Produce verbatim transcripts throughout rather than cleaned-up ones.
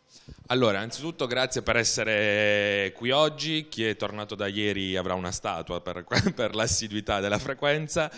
Allora, innanzitutto grazie per essere qui oggi. Chi è tornato da ieri avrà una statua per, per l'assiduità della frequenza.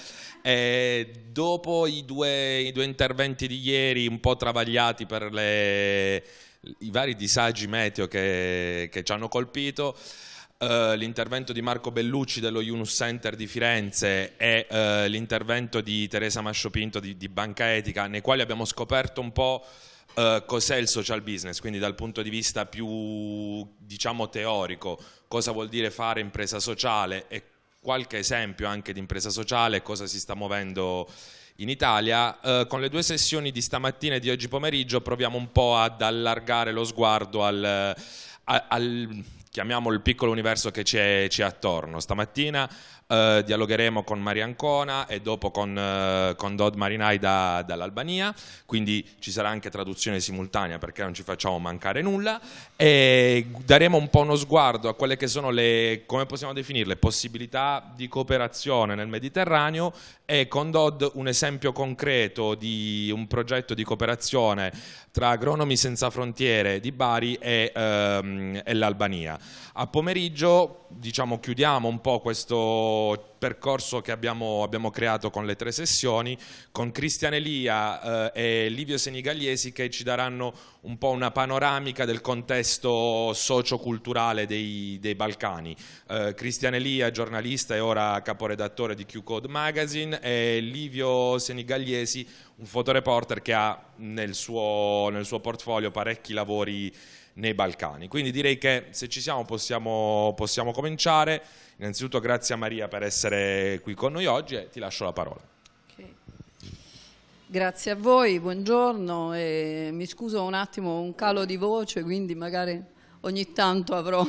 E dopo i due, i due interventi di ieri, un po' travagliati per le, i vari disagi meteo che, che ci hanno colpito, Uh, l'intervento di Marco Bellucci dello Yunus Center di Firenze e uh, l'intervento di Teresa Masciopinto di, di Banca Etica, nei quali abbiamo scoperto un po' uh, cos'è il social business, quindi dal punto di vista più, diciamo, teorico, cosa vuol dire fare impresa sociale e qualche esempio anche di impresa sociale, cosa si sta muovendo in Italia. Uh, con le due sessioni di stamattina e di oggi pomeriggio proviamo un po' ad allargare lo sguardo al, al, al chiamiamolo il piccolo universo che c'è attorno. Stamattina eh, dialogheremo con Maria Ancona e dopo con, eh, con Dod Marinai da, dall'Albania, quindi ci sarà anche traduzione simultanea perché non ci facciamo mancare nulla, e daremo un po' uno sguardo a quelle che sono le, come possiamo definirle, possibilità di cooperazione nel Mediterraneo, e con Dod un esempio concreto di un progetto di cooperazione tra Agronomi Senza Frontiere di Bari e, ehm, e l'Albania. A pomeriggio, diciamo, chiudiamo un po' questo percorso che abbiamo, abbiamo creato con le tre sessioni, con Cristian Elia eh, e Livio Senigalliesi, che ci daranno un po' una panoramica del contesto socioculturale dei, dei Balcani. Eh, Cristian Elia, giornalista e ora caporedattore di Q-Code Magazine, e Livio Senigalliesi, un fotoreporter che ha nel suo, nel suo portfolio parecchi lavori nei Balcani. Quindi direi che se ci siamo possiamo, possiamo cominciare. Innanzitutto grazie a Maria per essere qui con noi oggi e ti lascio la parola. Okay. Grazie a voi, buongiorno. E mi scuso un attimo, un calo di voce, quindi magari ogni tanto avrò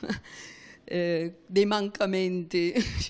eh, dei mancamenti.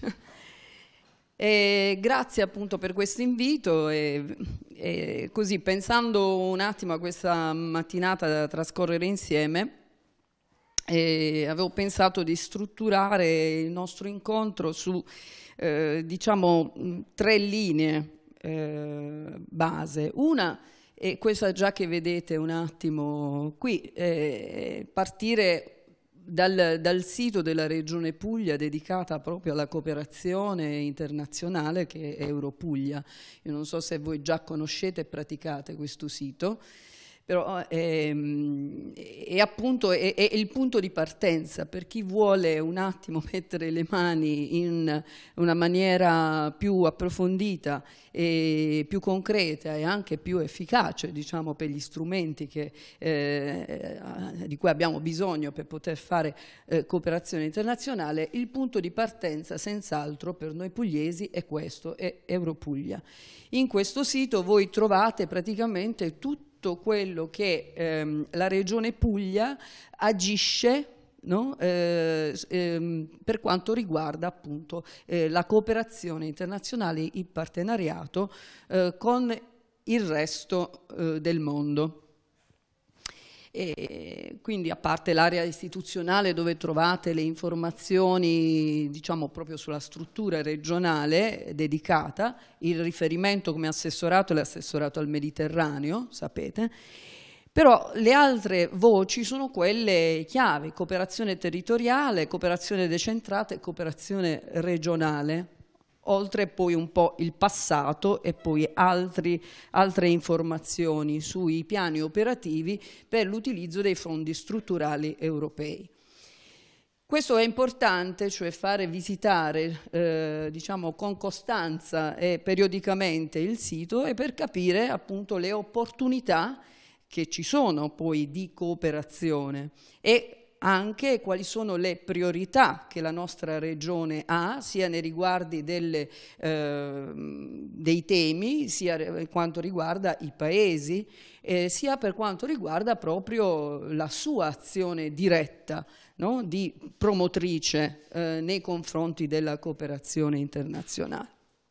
E grazie appunto per questo invito e, e così, pensando un attimo a questa mattinata da trascorrere insieme, e avevo pensato di strutturare il nostro incontro su eh, diciamo tre linee eh, base. Una è questa già che vedete un attimo qui, eh, partire Dal, dal sito della Regione Puglia dedicata proprio alla cooperazione internazionale, che è Europuglia. Io non so se voi già conoscete e praticate questo sito, però è, è appunto è, è il punto di partenza per chi vuole un attimo mettere le mani in una maniera più approfondita e più concreta e anche più efficace, diciamo, per gli strumenti che, eh, di cui abbiamo bisogno per poter fare eh, cooperazione internazionale. Il punto di partenza senz'altro per noi pugliesi è questo, è Europuglia. In questo sito voi trovate praticamente tutto quello che ehm, la Regione Puglia agisce, no? eh, ehm, per quanto riguarda appunto eh, la cooperazione internazionale, il partenariato eh, con il resto eh, del mondo. E quindi, a parte l'area istituzionale dove trovate le informazioni, diciamo, proprio sulla struttura regionale dedicata, il riferimento come assessorato è l'assessorato al Mediterraneo, sapete, però le altre voci sono quelle chiave: cooperazione territoriale, cooperazione decentrata e cooperazione regionale, oltre poi un po' il passato e poi altri, altre informazioni sui piani operativi per l'utilizzo dei fondi strutturali europei. Questo è importante, cioè fare visitare eh, diciamo con costanza e periodicamente il sito, e per capire appunto le opportunità che ci sono poi di cooperazione e anche quali sono le priorità che la nostra regione ha, sia nei riguardi delle, eh, dei temi, sia per quanto riguarda i paesi, eh, sia per quanto riguarda proprio la sua azione diretta, no? Di promotrice eh, nei confronti della cooperazione internazionale.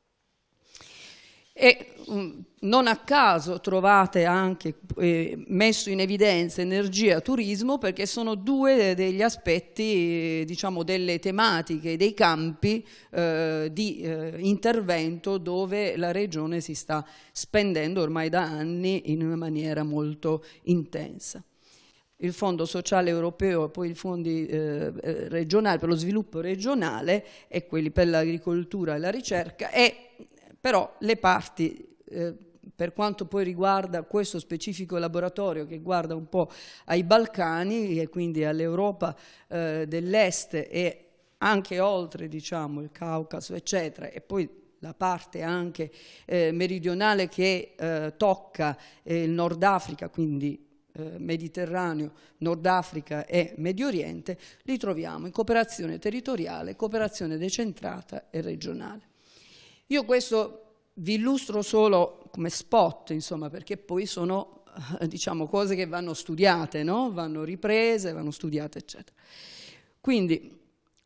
E um, non a caso trovate anche eh, messo in evidenza energia e turismo, perché sono due degli aspetti, eh, diciamo, delle tematiche, dei campi eh, di eh, intervento dove la Regione si sta spendendo ormai da anni in una maniera molto intensa. il Fondo Sociale Europeo e poi i fondi eh, regionali per lo sviluppo regionale e quelli per l'agricoltura e la ricerca, e però le parti eh, per quanto poi riguarda questo specifico laboratorio che guarda un po' ai Balcani e quindi all'Europa eh, dell'Est e anche oltre, diciamo, il Caucaso, eccetera, e poi la parte anche eh, meridionale che eh, tocca eh, il Nord Africa, quindi eh, Mediterraneo, Nord Africa e Medio Oriente, li troviamo in cooperazione territoriale, cooperazione decentrata e regionale. Io questo vi illustro solo come spot, insomma, perché poi sono, eh, diciamo, cose che vanno studiate, no? Vanno riprese, vanno studiate, eccetera. Quindi,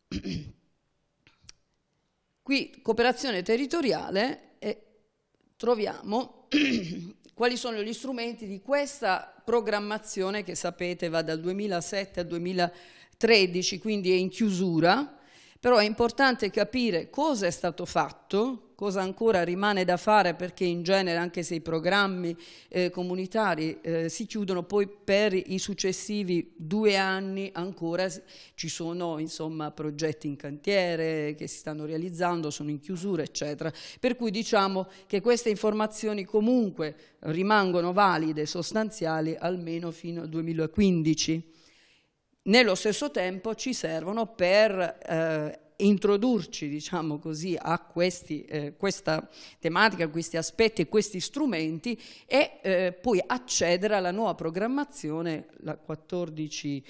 qui cooperazione territoriale e troviamo quali sono gli strumenti di questa programmazione che sapete va dal duemilasette al duemilatredici, quindi è in chiusura, però è importante capire cosa è stato fatto, cosa ancora rimane da fare, perché in genere anche se i programmi eh, comunitari eh, si chiudono, poi per i successivi due anni ancora ci sono, insomma, progetti in cantiere che si stanno realizzando, sono in chiusura, eccetera. Per cui diciamo che queste informazioni comunque rimangono valide, sostanziali, almeno fino al duemilaquindici. Nello stesso tempo ci servono per eh, introdurci, diciamo così, a questi, eh, questa tematica, a questi aspetti e questi strumenti e eh, poi accedere alla nuova programmazione, la quattordici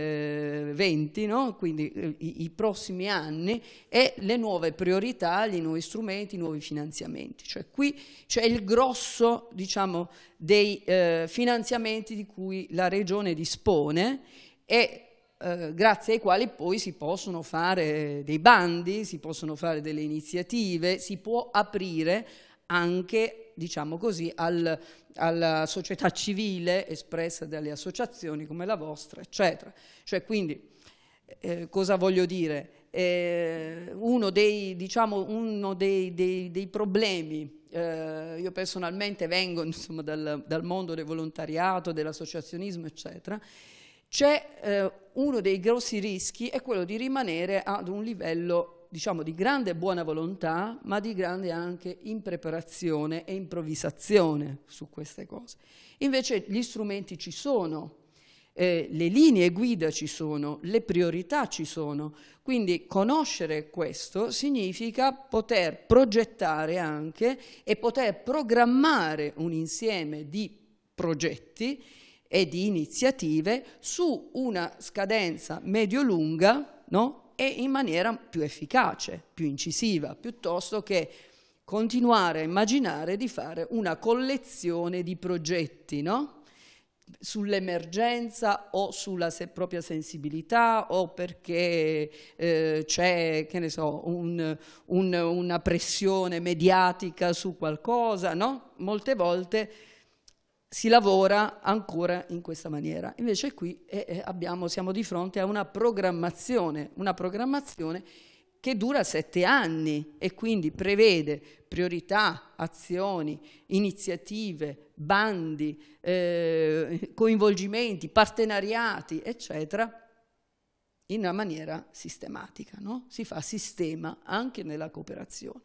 venti, no? Quindi eh, i, i prossimi anni e le nuove priorità, gli nuovi strumenti, i nuovi finanziamenti. Cioè qui c'è il grosso, diciamo, dei eh, finanziamenti di cui la Regione dispone e Eh, grazie ai quali poi si possono fare dei bandi, si possono fare delle iniziative, si può aprire anche, diciamo così, al, alla società civile espressa dalle associazioni come la vostra, eccetera. Cioè, quindi, eh, cosa voglio dire? Eh, uno dei, diciamo, uno dei, dei, dei problemi, eh, io personalmente vengo, insomma, dal, dal mondo del volontariato, dell'associazionismo, eccetera. C'è eh, uno dei grossi rischi è quello di rimanere ad un livello, diciamo, di grande buona volontà, ma di grande anche impreparazione e improvvisazione su queste cose. Invece gli strumenti ci sono, eh, le linee guida ci sono, le priorità ci sono, quindi conoscere questo significa poter progettare anche e poter programmare un insieme di progetti e di iniziative su una scadenza medio-lunga, no? E in maniera più efficace, più incisiva, piuttosto che continuare a immaginare di fare una collezione di progetti, no? Sull'emergenza o sulla se propria sensibilità o perché eh, c'è, che ne so, un, un, una pressione mediatica su qualcosa, no? Molte volte si lavora ancora in questa maniera. Invece qui eh, abbiamo, siamo di fronte a una programmazione, una programmazione che dura sette anni e quindi prevede priorità, azioni, iniziative, bandi, eh, coinvolgimenti, partenariati, eccetera, in una maniera sistematica, no? Si fa sistema anche nella cooperazione.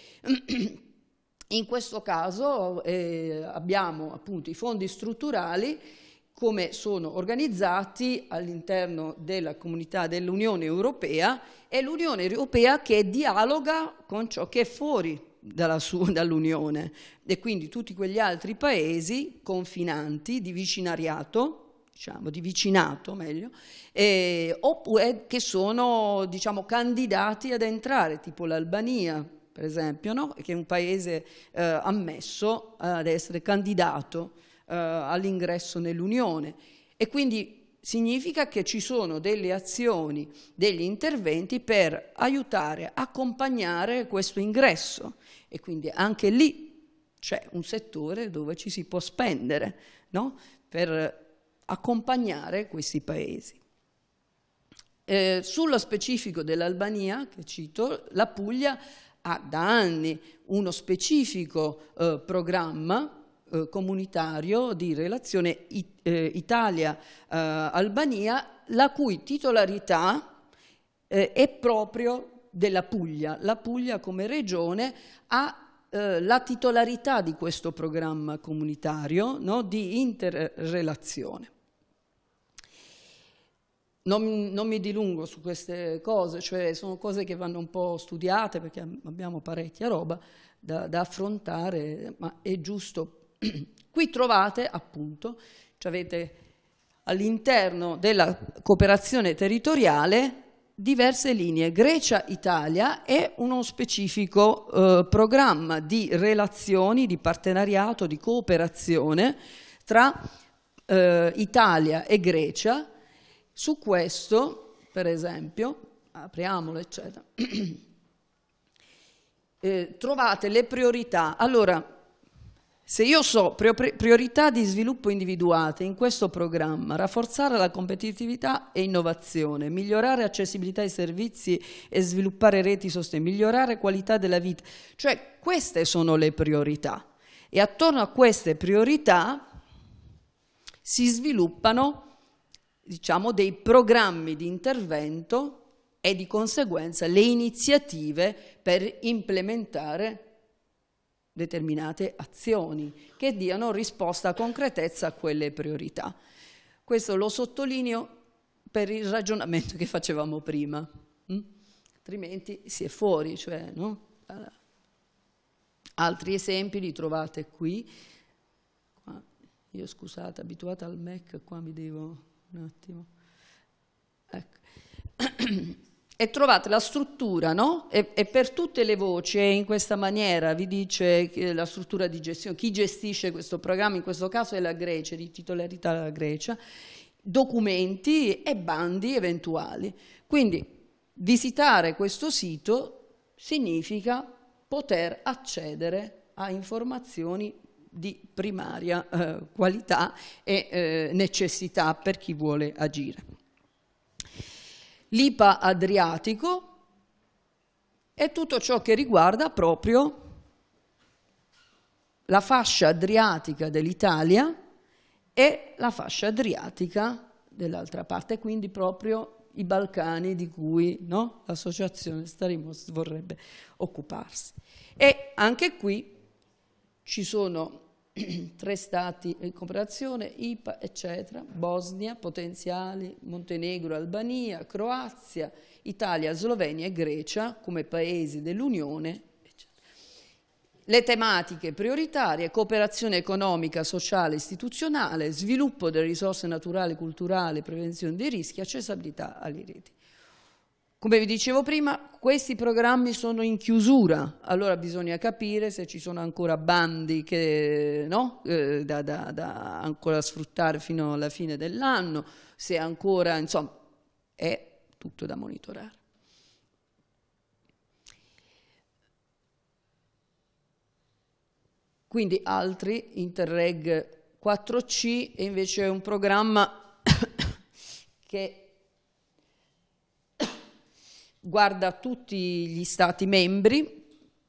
In questo caso eh, abbiamo appunto i fondi strutturali, come sono organizzati all'interno della comunità dell'Unione Europea, e l'Unione Europea che dialoga con ciò che è fuori dall'Unione e quindi tutti quegli altri paesi confinanti di vicinariato, diciamo di vicinato meglio, eh, oppure che sono, diciamo, candidati ad entrare, tipo l'Albania, per esempio, no? Che è un paese eh, ammesso ad essere candidato eh, all'ingresso nell'Unione, e quindi significa che ci sono delle azioni, degli interventi per aiutare, accompagnare questo ingresso, e quindi anche lì c'è un settore dove ci si può spendere, no? Per accompagnare questi paesi. Eh, sullo specifico dell'Albania, che cito, la Puglia ha da anni uno specifico eh, programma eh, comunitario di relazione it, eh, Italia-Albania, la cui titolarità eh, è proprio della Puglia. La Puglia come regione ha eh, la titolarità di questo programma comunitario, no, di interrelazione. Non, non mi dilungo su queste cose, cioè sono cose che vanno un po' studiate perché abbiamo parecchia roba da, da affrontare, ma è giusto. Qui trovate appunto, cioè avete all'interno della cooperazione territoriale diverse linee. Grecia-Italia è uno specifico eh, programma di relazioni, di partenariato, di cooperazione tra eh, Italia e Grecia. Su questo, per esempio, apriamolo, eccetera, eh, trovate le priorità. Allora, se io so priorità di sviluppo individuate in questo programma, rafforzare la competitività e innovazione, migliorare accessibilità ai servizi e sviluppare reti sostenibili, migliorare qualità della vita, cioè queste sono le priorità. E attorno a queste priorità si sviluppano, diciamo, dei programmi di intervento e di conseguenza le iniziative per implementare determinate azioni che diano risposta a concretezza a quelle priorità. Questo lo sottolineo per il ragionamento che facevamo prima, hm? Altrimenti si è fuori, cioè, no? Altri esempi li trovate qui. Qua, io scusate, abituata al Mac, qua mi devo un attimo. Ecco. E trovate la struttura, no? E, e per tutte le voci, e in questa maniera vi dice la struttura di gestione, chi gestisce questo programma, in questo caso è la Grecia, di titolarità della Grecia, documenti e bandi eventuali. Quindi visitare questo sito significa poter accedere a informazioni di primaria eh, qualità e eh, necessità per chi vuole agire. L'I P A Adriatico è tutto ciò che riguarda proprio la fascia adriatica dell'Italia e la fascia adriatica dell'altra parte, quindi proprio i Balcani di cui, no, l'associazione Starimos vorrebbe occuparsi. E anche qui ci sono tre stati in cooperazione, I P A, eccetera, Bosnia, potenziali, Montenegro, Albania, Croazia, Italia, Slovenia e Grecia come paesi dell'Unione. Le tematiche prioritarie: cooperazione economica, sociale, istituzionale, sviluppo delle risorse naturali, culturali, prevenzione dei rischi, accessibilità alle reti. Come vi dicevo prima, questi programmi sono in chiusura, allora bisogna capire se ci sono ancora bandi che, no, eh, da, da, da ancora sfruttare fino alla fine dell'anno, se ancora, insomma, è tutto da monitorare. Quindi altri, Interreg quattro C, e invece è un programma che guarda tutti gli stati membri,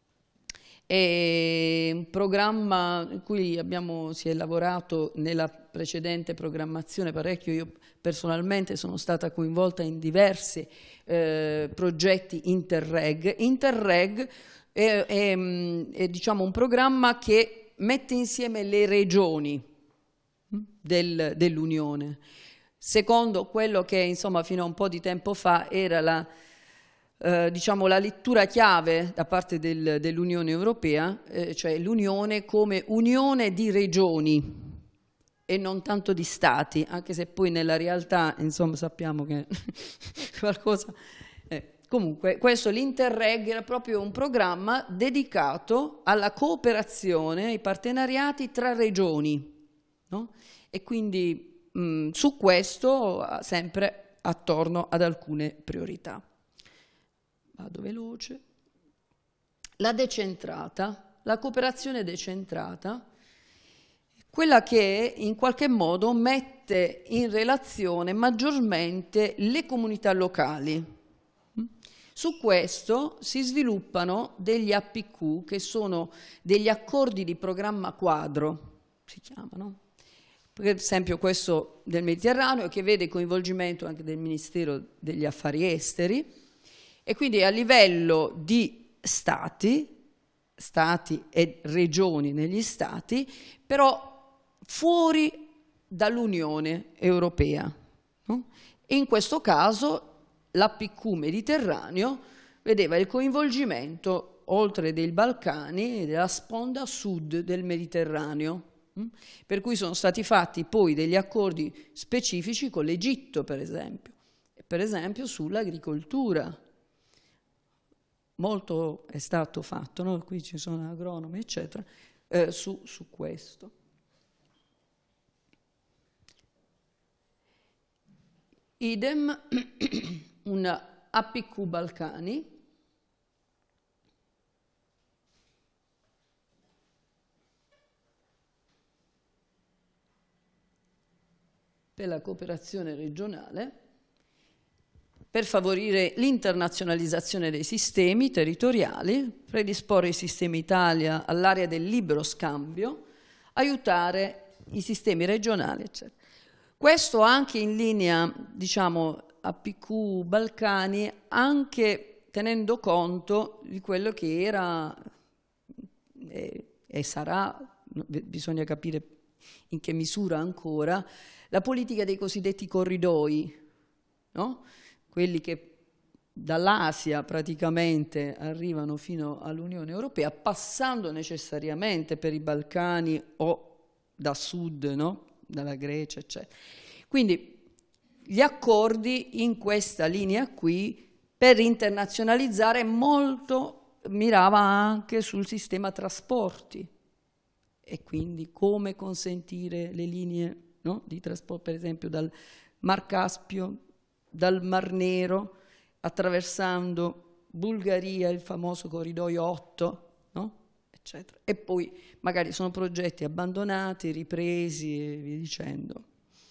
è un programma in cui abbiamo, si è lavorato nella precedente programmazione parecchio. Io personalmente sono stata coinvolta in diversi eh, progetti Interreg. Interreg è, è, è diciamo, un programma che mette insieme le regioni del, dell'Unione, secondo quello che, insomma, fino a un po' di tempo fa era la Eh, diciamo la lettura chiave da parte del, dell'Unione Europea, eh, cioè l'Unione come unione di regioni e non tanto di stati, anche se poi nella realtà, insomma, sappiamo che qualcosa... Eh, comunque, questo, l'Interreg, era proprio un programma dedicato alla cooperazione, ai partenariati tra regioni, no? E quindi mh, su questo sempre attorno ad alcune priorità. Vado veloce. La decentrata, la cooperazione decentrata, quella che in qualche modo mette in relazione maggiormente le comunità locali. Su questo si sviluppano degli A P Q, che sono degli accordi di programma quadro, si chiama, no? Per esempio questo del Mediterraneo, che vede il coinvolgimento anche del Ministero degli Affari Esteri, e quindi a livello di stati, stati e regioni negli stati, però fuori dall'Unione Europea, no? E in questo caso l'A P Q Mediterraneo vedeva il coinvolgimento, oltre dei Balcani, della sponda sud del Mediterraneo, per cui sono stati fatti poi degli accordi specifici con l'Egitto, per esempio, e per esempio sull'agricoltura. Molto è stato fatto, no? Qui ci sono agronomi, eccetera, eh, su, su questo. Idem, un A P Q Balcani, per la cooperazione regionale, per favorire l'internazionalizzazione dei sistemi territoriali, predisporre il sistema Italia all'area del libero scambio, aiutare i sistemi regionali, eccetera. Questo anche in linea, diciamo, A P Q Balcani, anche tenendo conto di quello che era e, e sarà, bisogna capire in che misura ancora, la politica dei cosiddetti corridoi, no? Quelli che dall'Asia praticamente arrivano fino all'Unione Europea, passando necessariamente per i Balcani o da sud, no? Dalla Grecia, eccetera. Quindi gli accordi in questa linea qui, per internazionalizzare, molto mirava anche sul sistema trasporti, e quindi come consentire le linee, no, di trasporto, per esempio dal Mar Caspio, dal Mar Nero, attraversando Bulgaria, il famoso corridoio otto, no? Eccetera. E poi magari sono progetti abbandonati, ripresi e via dicendo.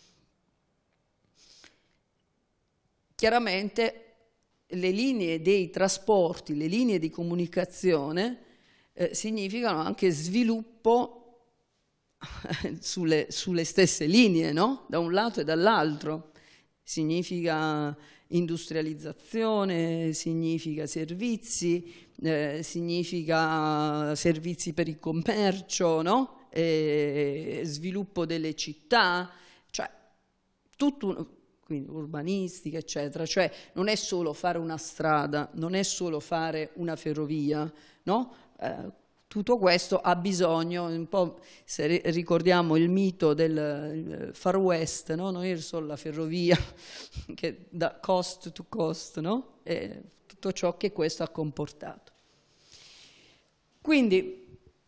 Chiaramente le linee dei trasporti, le linee di comunicazione eh, significano anche sviluppo sulle, sulle stesse linee, no? Da un lato e dall'altro. Significa industrializzazione, significa servizi, eh, significa servizi per il commercio, no? E sviluppo delle città, cioè tutto un, quindi urbanistica, eccetera. Cioè non è solo fare una strada, non è solo fare una ferrovia, no? Eh, Tutto questo ha bisogno, un po' se ricordiamo il mito del Far West, no? Non è solo la ferrovia, che da cost to cost, no? E tutto ciò che questo ha comportato. Quindi,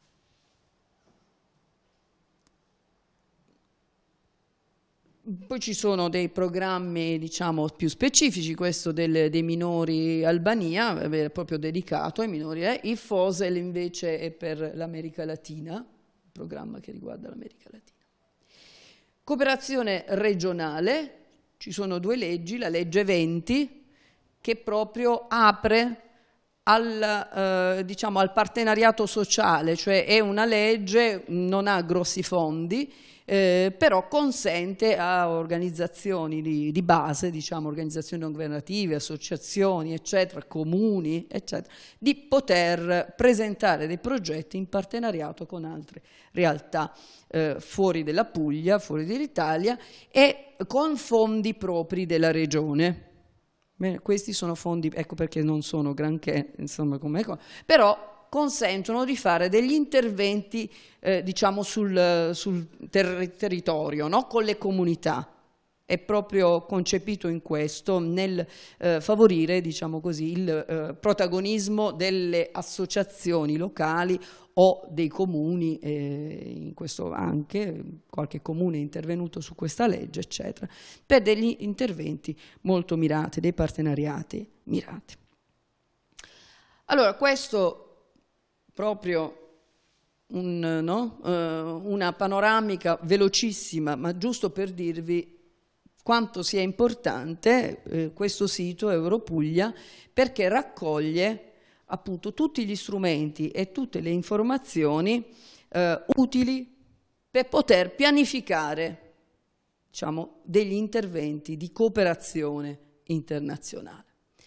poi ci sono dei programmi, diciamo, più specifici, questo del, dei minori Albania, è proprio dedicato ai minori, eh? Il F O S E L invece è per l'America Latina, un programma che riguarda l'America Latina. Cooperazione regionale, ci sono due leggi, la legge venti, che proprio apre al, eh, diciamo, al partenariato sociale, cioè è una legge, non ha grossi fondi, Eh, però consente a organizzazioni di, di base, diciamo organizzazioni non governative, associazioni, eccetera, comuni, eccetera, di poter presentare dei progetti in partenariato con altre realtà eh, fuori della Puglia, fuori dall'Italia, e con fondi propri della regione. Bene, questi sono fondi, ecco perché non sono granché, insomma, come però consentono di fare degli interventi, eh, diciamo, sul, sul ter territorio, no? Con le comunità. È proprio concepito in questo, nel eh, favorire, diciamo così, il eh, protagonismo delle associazioni locali o dei comuni, eh, in questo anche qualche comune è intervenuto su questa legge, eccetera, per degli interventi molto mirati, dei partenariati mirati. Allora, questo proprio un, no? uh, una panoramica velocissima, ma giusto per dirvi quanto sia importante eh, questo sito Europuglia, perché raccoglie appunto tutti gli strumenti e tutte le informazioni eh, utili per poter pianificare, diciamo, degli interventi di cooperazione internazionale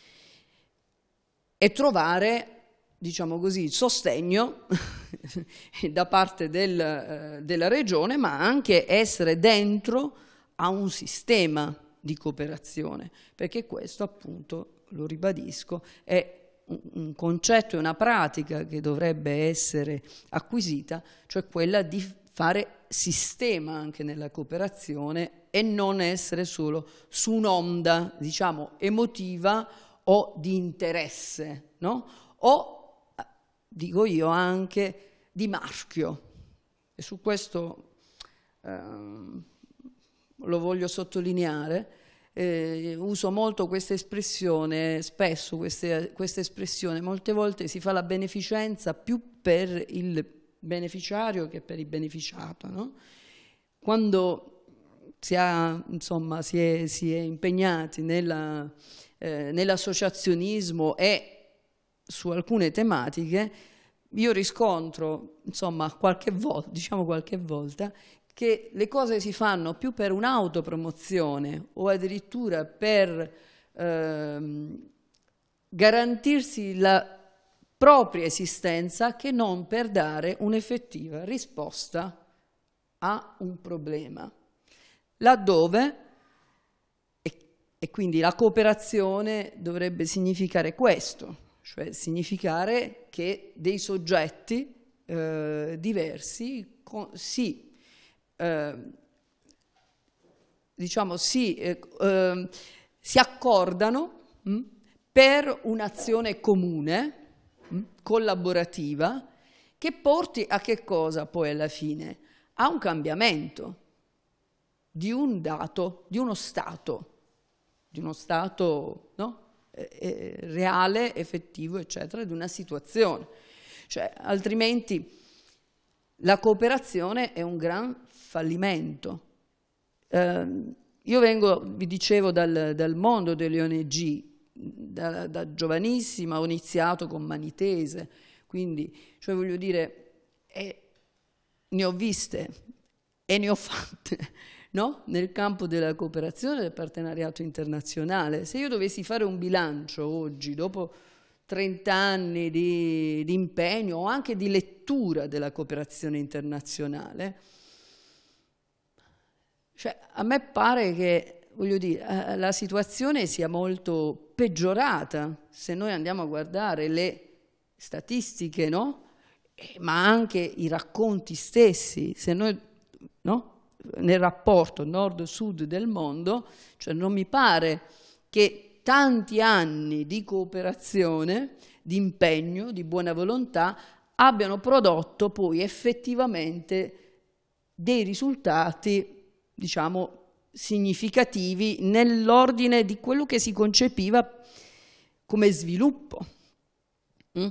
e trovare, diciamo così, il sostegno da parte del, eh, della regione, ma anche essere dentro a un sistema di cooperazione, perché questo, appunto, lo ribadisco, è un, un concetto e una pratica che dovrebbe essere acquisita, cioè quella di fare sistema anche nella cooperazione e non essere solo su un'onda, diciamo, emotiva o di interesse, no? O, dico io, anche di marchio. E su questo eh, lo voglio sottolineare. Eh, uso molto questa espressione, spesso questa espressione, molte volte si fa la beneficenza più per il beneficiario che per il beneficiato, no? Quando si, ha, insomma, si, è, si è impegnati nella, eh, nell'associazionismo e su alcune tematiche, io riscontro, insomma, qualche volta, diciamo qualche volta, che le cose si fanno più per un'autopromozione o addirittura per ehm, garantirsi la propria esistenza che non per dare un'effettiva risposta a un problema. Laddove, e, e quindi la cooperazione dovrebbe significare questo, cioè significare che dei soggetti eh, diversi con, si Eh, diciamo si, eh, eh, si accordano mh, per un'azione comune, mh, collaborativa, che porti a che cosa poi alla fine? A un cambiamento di un dato, di uno stato, di uno stato, no? eh, eh, reale, effettivo, eccetera, di una situazione. Cioè, altrimenti la cooperazione è un gran fallimento. Eh, io vengo, vi dicevo, dal, dal mondo delle O N G, da, da giovanissima ho iniziato con Manitese, quindi, cioè voglio dire, eh, ne ho viste e ne ho fatte, no? Nel campo della cooperazione e del partenariato internazionale. Se io dovessi fare un bilancio oggi, dopo trent'anni di, di impegno o anche di lettura della cooperazione internazionale, cioè, a me pare che, voglio dire, la situazione sia molto peggiorata se noi andiamo a guardare le statistiche, no? Eh, ma anche i racconti stessi, se noi, no? Nel rapporto nord-sud del mondo, cioè non mi pare che tanti anni di cooperazione, di impegno, di buona volontà abbiano prodotto poi effettivamente dei risultati, diciamo, significativi nell'ordine di quello che si concepiva come sviluppo. Mm?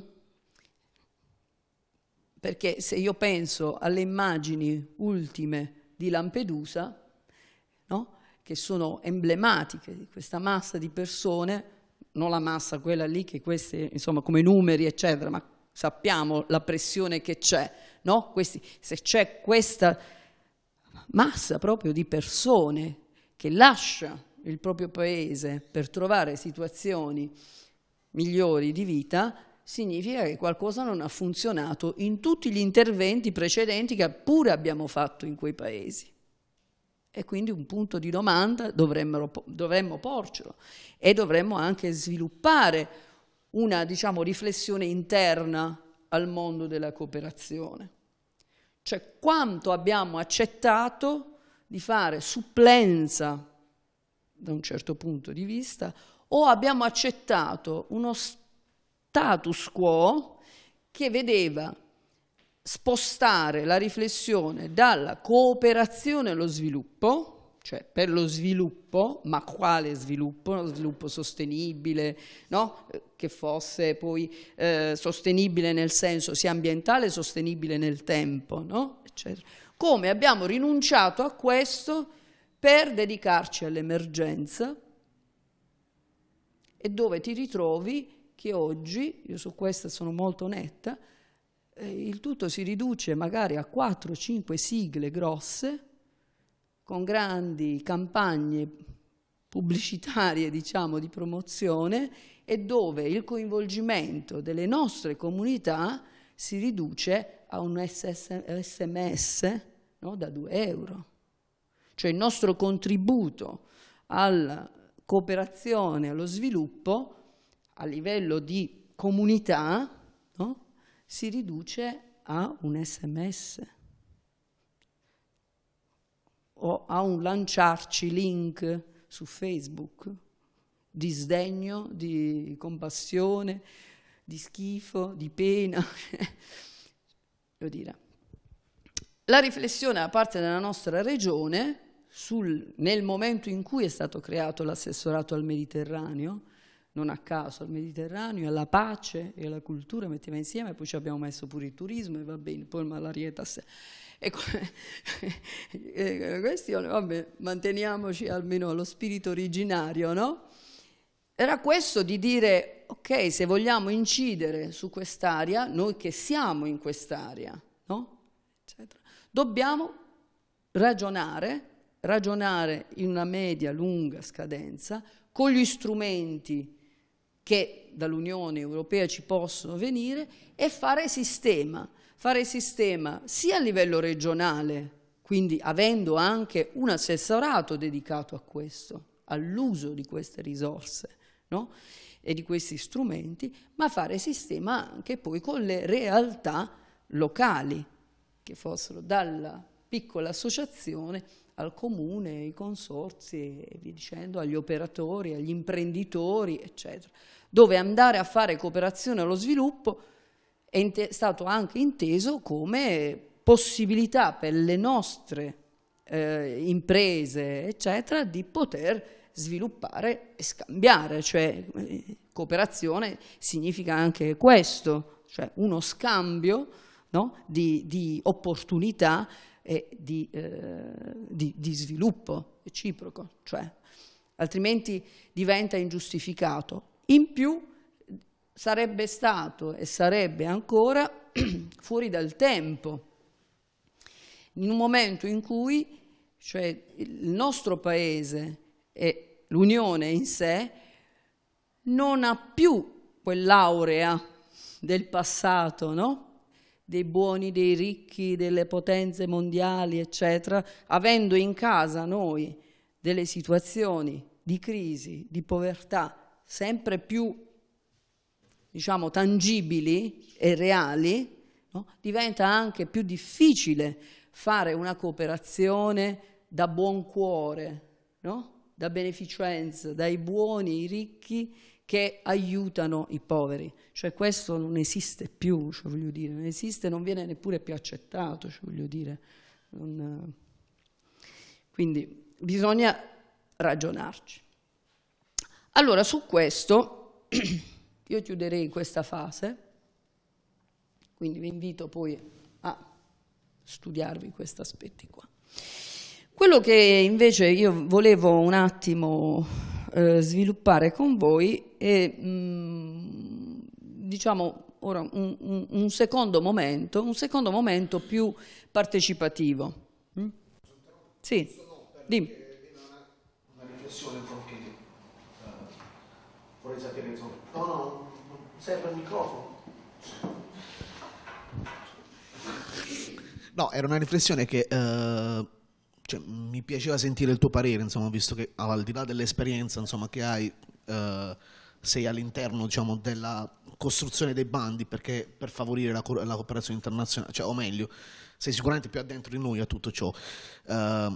Perché se io penso alle immagini ultime di Lampedusa, no? Che sono emblematiche di questa massa di persone, non la massa quella lì che queste, insomma, come numeri, eccetera, ma sappiamo la pressione che c'è, no? Questi, se c'è questa massa proprio di persone che lascia il proprio paese per trovare situazioni migliori di vita, significa che qualcosa non ha funzionato in tutti gli interventi precedenti che pure abbiamo fatto in quei paesi. E quindi un punto di domanda dovremmo, dovremmo porcelo e dovremmo anche sviluppare una, diciamo, riflessione interna al mondo della cooperazione. Cioè, quanto abbiamo accettato di fare supplenza da un certo punto di vista o abbiamo accettato uno status quo che vedeva spostare la riflessione dalla cooperazione allo sviluppo, cioè per lo sviluppo, ma quale sviluppo? Lo sviluppo sostenibile, no? Che fosse poi eh, sostenibile nel senso sia ambientale, sostenibile nel tempo, no? Eccetera. Come abbiamo rinunciato a questo per dedicarci all'emergenza e dove ti ritrovi che oggi, io su questo sono molto netta, eh, il tutto si riduce magari a quattro cinque sigle grosse, con grandi campagne pubblicitarie, diciamo, di promozione, e dove il coinvolgimento delle nostre comunità si riduce a un sms, no, da due euro. Cioè il nostro contributo alla cooperazione, allo sviluppo, a livello di comunità, no, si riduce a un sms o a un lanciarci link su Facebook, di sdegno, di compassione, di schifo, di pena. Devo dire. La riflessione da parte della nostra regione, sul, nel momento in cui è stato creato l'assessorato al Mediterraneo, non a caso al Mediterraneo, alla pace e alla cultura metteva insieme, poi ci abbiamo messo pure il turismo e va bene, poi la Rietas. Ecco, questione, vabbè, manteniamoci almeno allo spirito originario, no? Era questo di dire, ok, se vogliamo incidere su quest'area, noi che siamo in quest'area, no? Eccetera, dobbiamo ragionare, ragionare in una media, lunga scadenza, con gli strumenti che dall'Unione Europea ci possono venire e fare sistema, fare sistema sia a livello regionale, quindi avendo anche un assessorato dedicato a questo, all'uso di queste risorse, no? E di questi strumenti, ma fare sistema anche poi con le realtà locali, che fossero dalla piccola associazione al comune, ai consorzi e via dicendo, agli operatori, agli imprenditori, eccetera, dove andare a fare cooperazione allo sviluppo è stato anche inteso come possibilità per le nostre eh, imprese, eccetera, di poter sviluppare e scambiare, cioè eh, cooperazione significa anche questo, cioè uno scambio, no, di, di opportunità e di, eh, di, di sviluppo reciproco, cioè, altrimenti diventa ingiustificato. In più sarebbe stato e sarebbe ancora fuori dal tempo, in un momento in cui, cioè, il nostro paese e l'Unione in sé non ha più quell'aurea del passato, no? Dei buoni, dei ricchi, delle potenze mondiali, eccetera, avendo in casa noi delle situazioni di crisi, di povertà sempre più, diciamo, tangibili e reali, no? Diventa anche più difficile fare una cooperazione da buon cuore, no? Da beneficenza, dai buoni, i ricchi che aiutano i poveri. Cioè questo non esiste più, cioè, voglio dire, non esiste, non viene neppure più accettato, cioè, voglio dire. Non... Quindi bisogna ragionarci. Allora, su questo io chiuderei questa fase, quindi vi invito poi a studiarvi questi aspetti qua. Quello che invece io volevo un attimo eh, sviluppare con voi è, mh, diciamo, ora un, un, un secondo momento, un secondo momento più partecipativo. Mm? Sì, dimmi. Una riflessione che uh, vorrei sapere, insomma. No, no, non serve il microfono. No, era una riflessione che uh, cioè, mi piaceva sentire il tuo parere, insomma, visto che al di là dell'esperienza, insomma, che hai, uh, sei all'interno, diciamo, della costruzione dei bandi perché per favorire la, co la cooperazione internazionale, cioè, o meglio, sei sicuramente più addentro di noi a tutto ciò. Uh,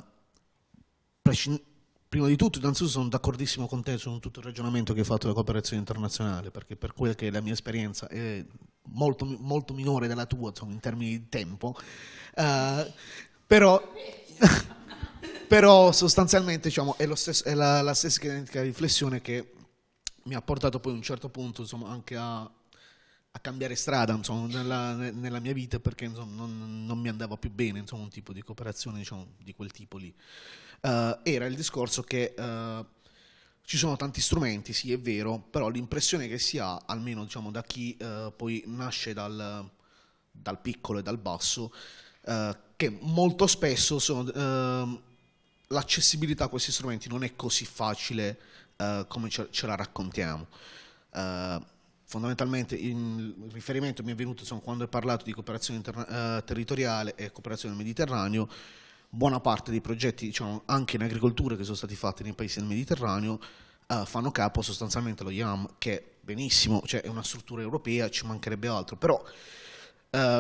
prima di tutto, innanzitutto sono d'accordissimo con te su tutto il ragionamento che hai fatto della cooperazione internazionale, perché per quella che è la mia esperienza è molto, molto minore della tua, insomma, in termini di tempo, uh, però, però sostanzialmente, diciamo, è, lo stesso, è la, la stessa identica riflessione che mi ha portato poi a un certo punto, insomma, anche a, a cambiare strada, insomma, nella, nella mia vita, perché insomma, non, non mi andava più bene, insomma, un tipo di cooperazione, diciamo, di quel tipo lì. Uh, era il discorso che uh, ci sono tanti strumenti, sì, è vero, però l'impressione che si ha, almeno, diciamo, da chi uh, poi nasce dal, dal piccolo e dal basso, eh, che molto spesso sono, eh, l'accessibilità a questi strumenti non è così facile eh, come ce, ce la raccontiamo. Eh, fondamentalmente il riferimento mi è venuto, insomma, quando ho parlato di cooperazione interna- eh, territoriale e cooperazione nel Mediterraneo. Buona parte dei progetti, diciamo, anche in agricoltura che sono stati fatti nei paesi del Mediterraneo uh, fanno capo sostanzialmente allo I A M, che benissimo, cioè è una struttura europea, ci mancherebbe altro, però uh,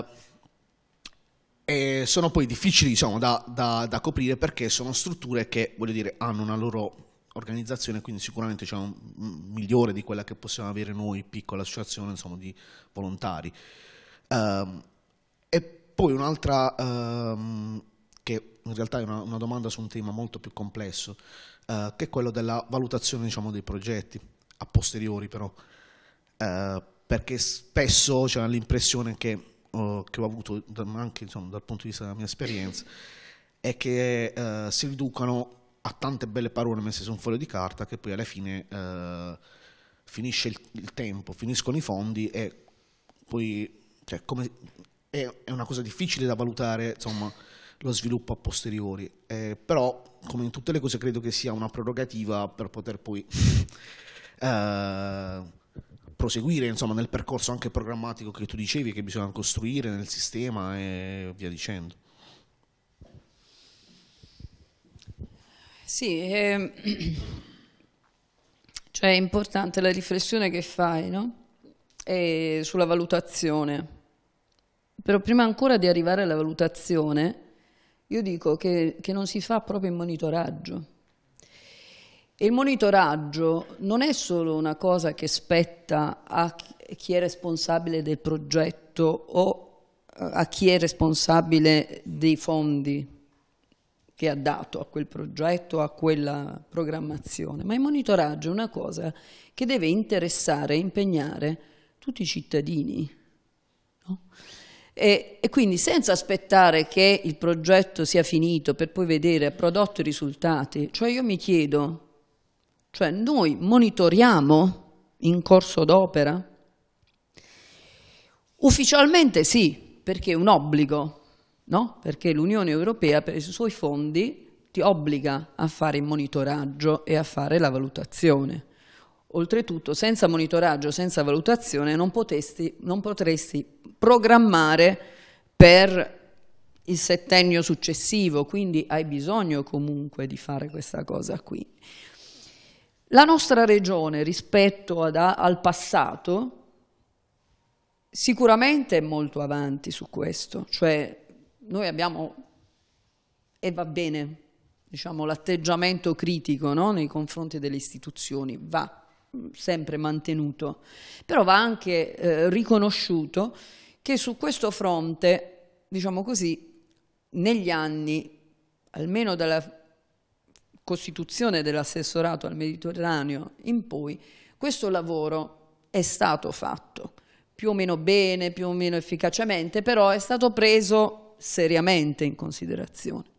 e sono poi difficili, diciamo, da, da, da coprire, perché sono strutture che, voglio dire, hanno una loro organizzazione, quindi sicuramente c'è un migliore di quella che possiamo avere noi, piccola associazione, insomma, di volontari. Uh, e poi un'altra uh, che in realtà è una, una domanda su un tema molto più complesso, uh, che è quello della valutazione, diciamo, dei progetti, a posteriori però, uh, perché spesso c'è l'impressione che, uh, che ho avuto anche, insomma, dal punto di vista della mia esperienza, è che uh, si riducano a tante belle parole messe su un foglio di carta, che poi alla fine uh, finisce il, il tempo, finiscono i fondi e poi, cioè, come, è, è una cosa difficile da valutare, insomma, lo sviluppo a posteriori, eh, però come in tutte le cose credo che sia una prerogativa per poter poi eh, proseguire, insomma, nel percorso anche programmatico che tu dicevi, che bisogna costruire nel sistema e via dicendo. Sì, eh, cioè è importante la riflessione che fai, no? E sulla valutazione, però prima ancora di arrivare alla valutazione io dico che, che non si fa proprio il monitoraggio. E il monitoraggio non è solo una cosa che spetta a chi è responsabile del progetto o a chi è responsabile dei fondi che ha dato a quel progetto, a quella programmazione, ma il monitoraggio è una cosa che deve interessare e impegnare tutti i cittadini, no? E, e quindi senza aspettare che il progetto sia finito per poi vedere ha prodotto i risultati, cioè io mi chiedo, cioè noi monitoriamo in corso d'opera? Ufficialmente sì, perché è un obbligo, no? Perché l'Unione Europea per i suoi fondi ti obbliga a fare il monitoraggio e a fare la valutazione. Oltretutto, senza monitoraggio, senza valutazione, non potresti, non potresti programmare per il settennio successivo, quindi hai bisogno comunque di fare questa cosa qui. La nostra regione rispetto ad, al passato sicuramente è molto avanti su questo, cioè noi abbiamo, e va bene, diciamo, l'atteggiamento critico, no, nei confronti delle istituzioni, va sempre mantenuto, però va anche eh, riconosciuto che su questo fronte, diciamo così, negli anni, almeno dalla costituzione dell'assessorato al Mediterraneo in poi, questo lavoro è stato fatto, più o meno bene, più o meno efficacemente, però è stato preso seriamente in considerazione.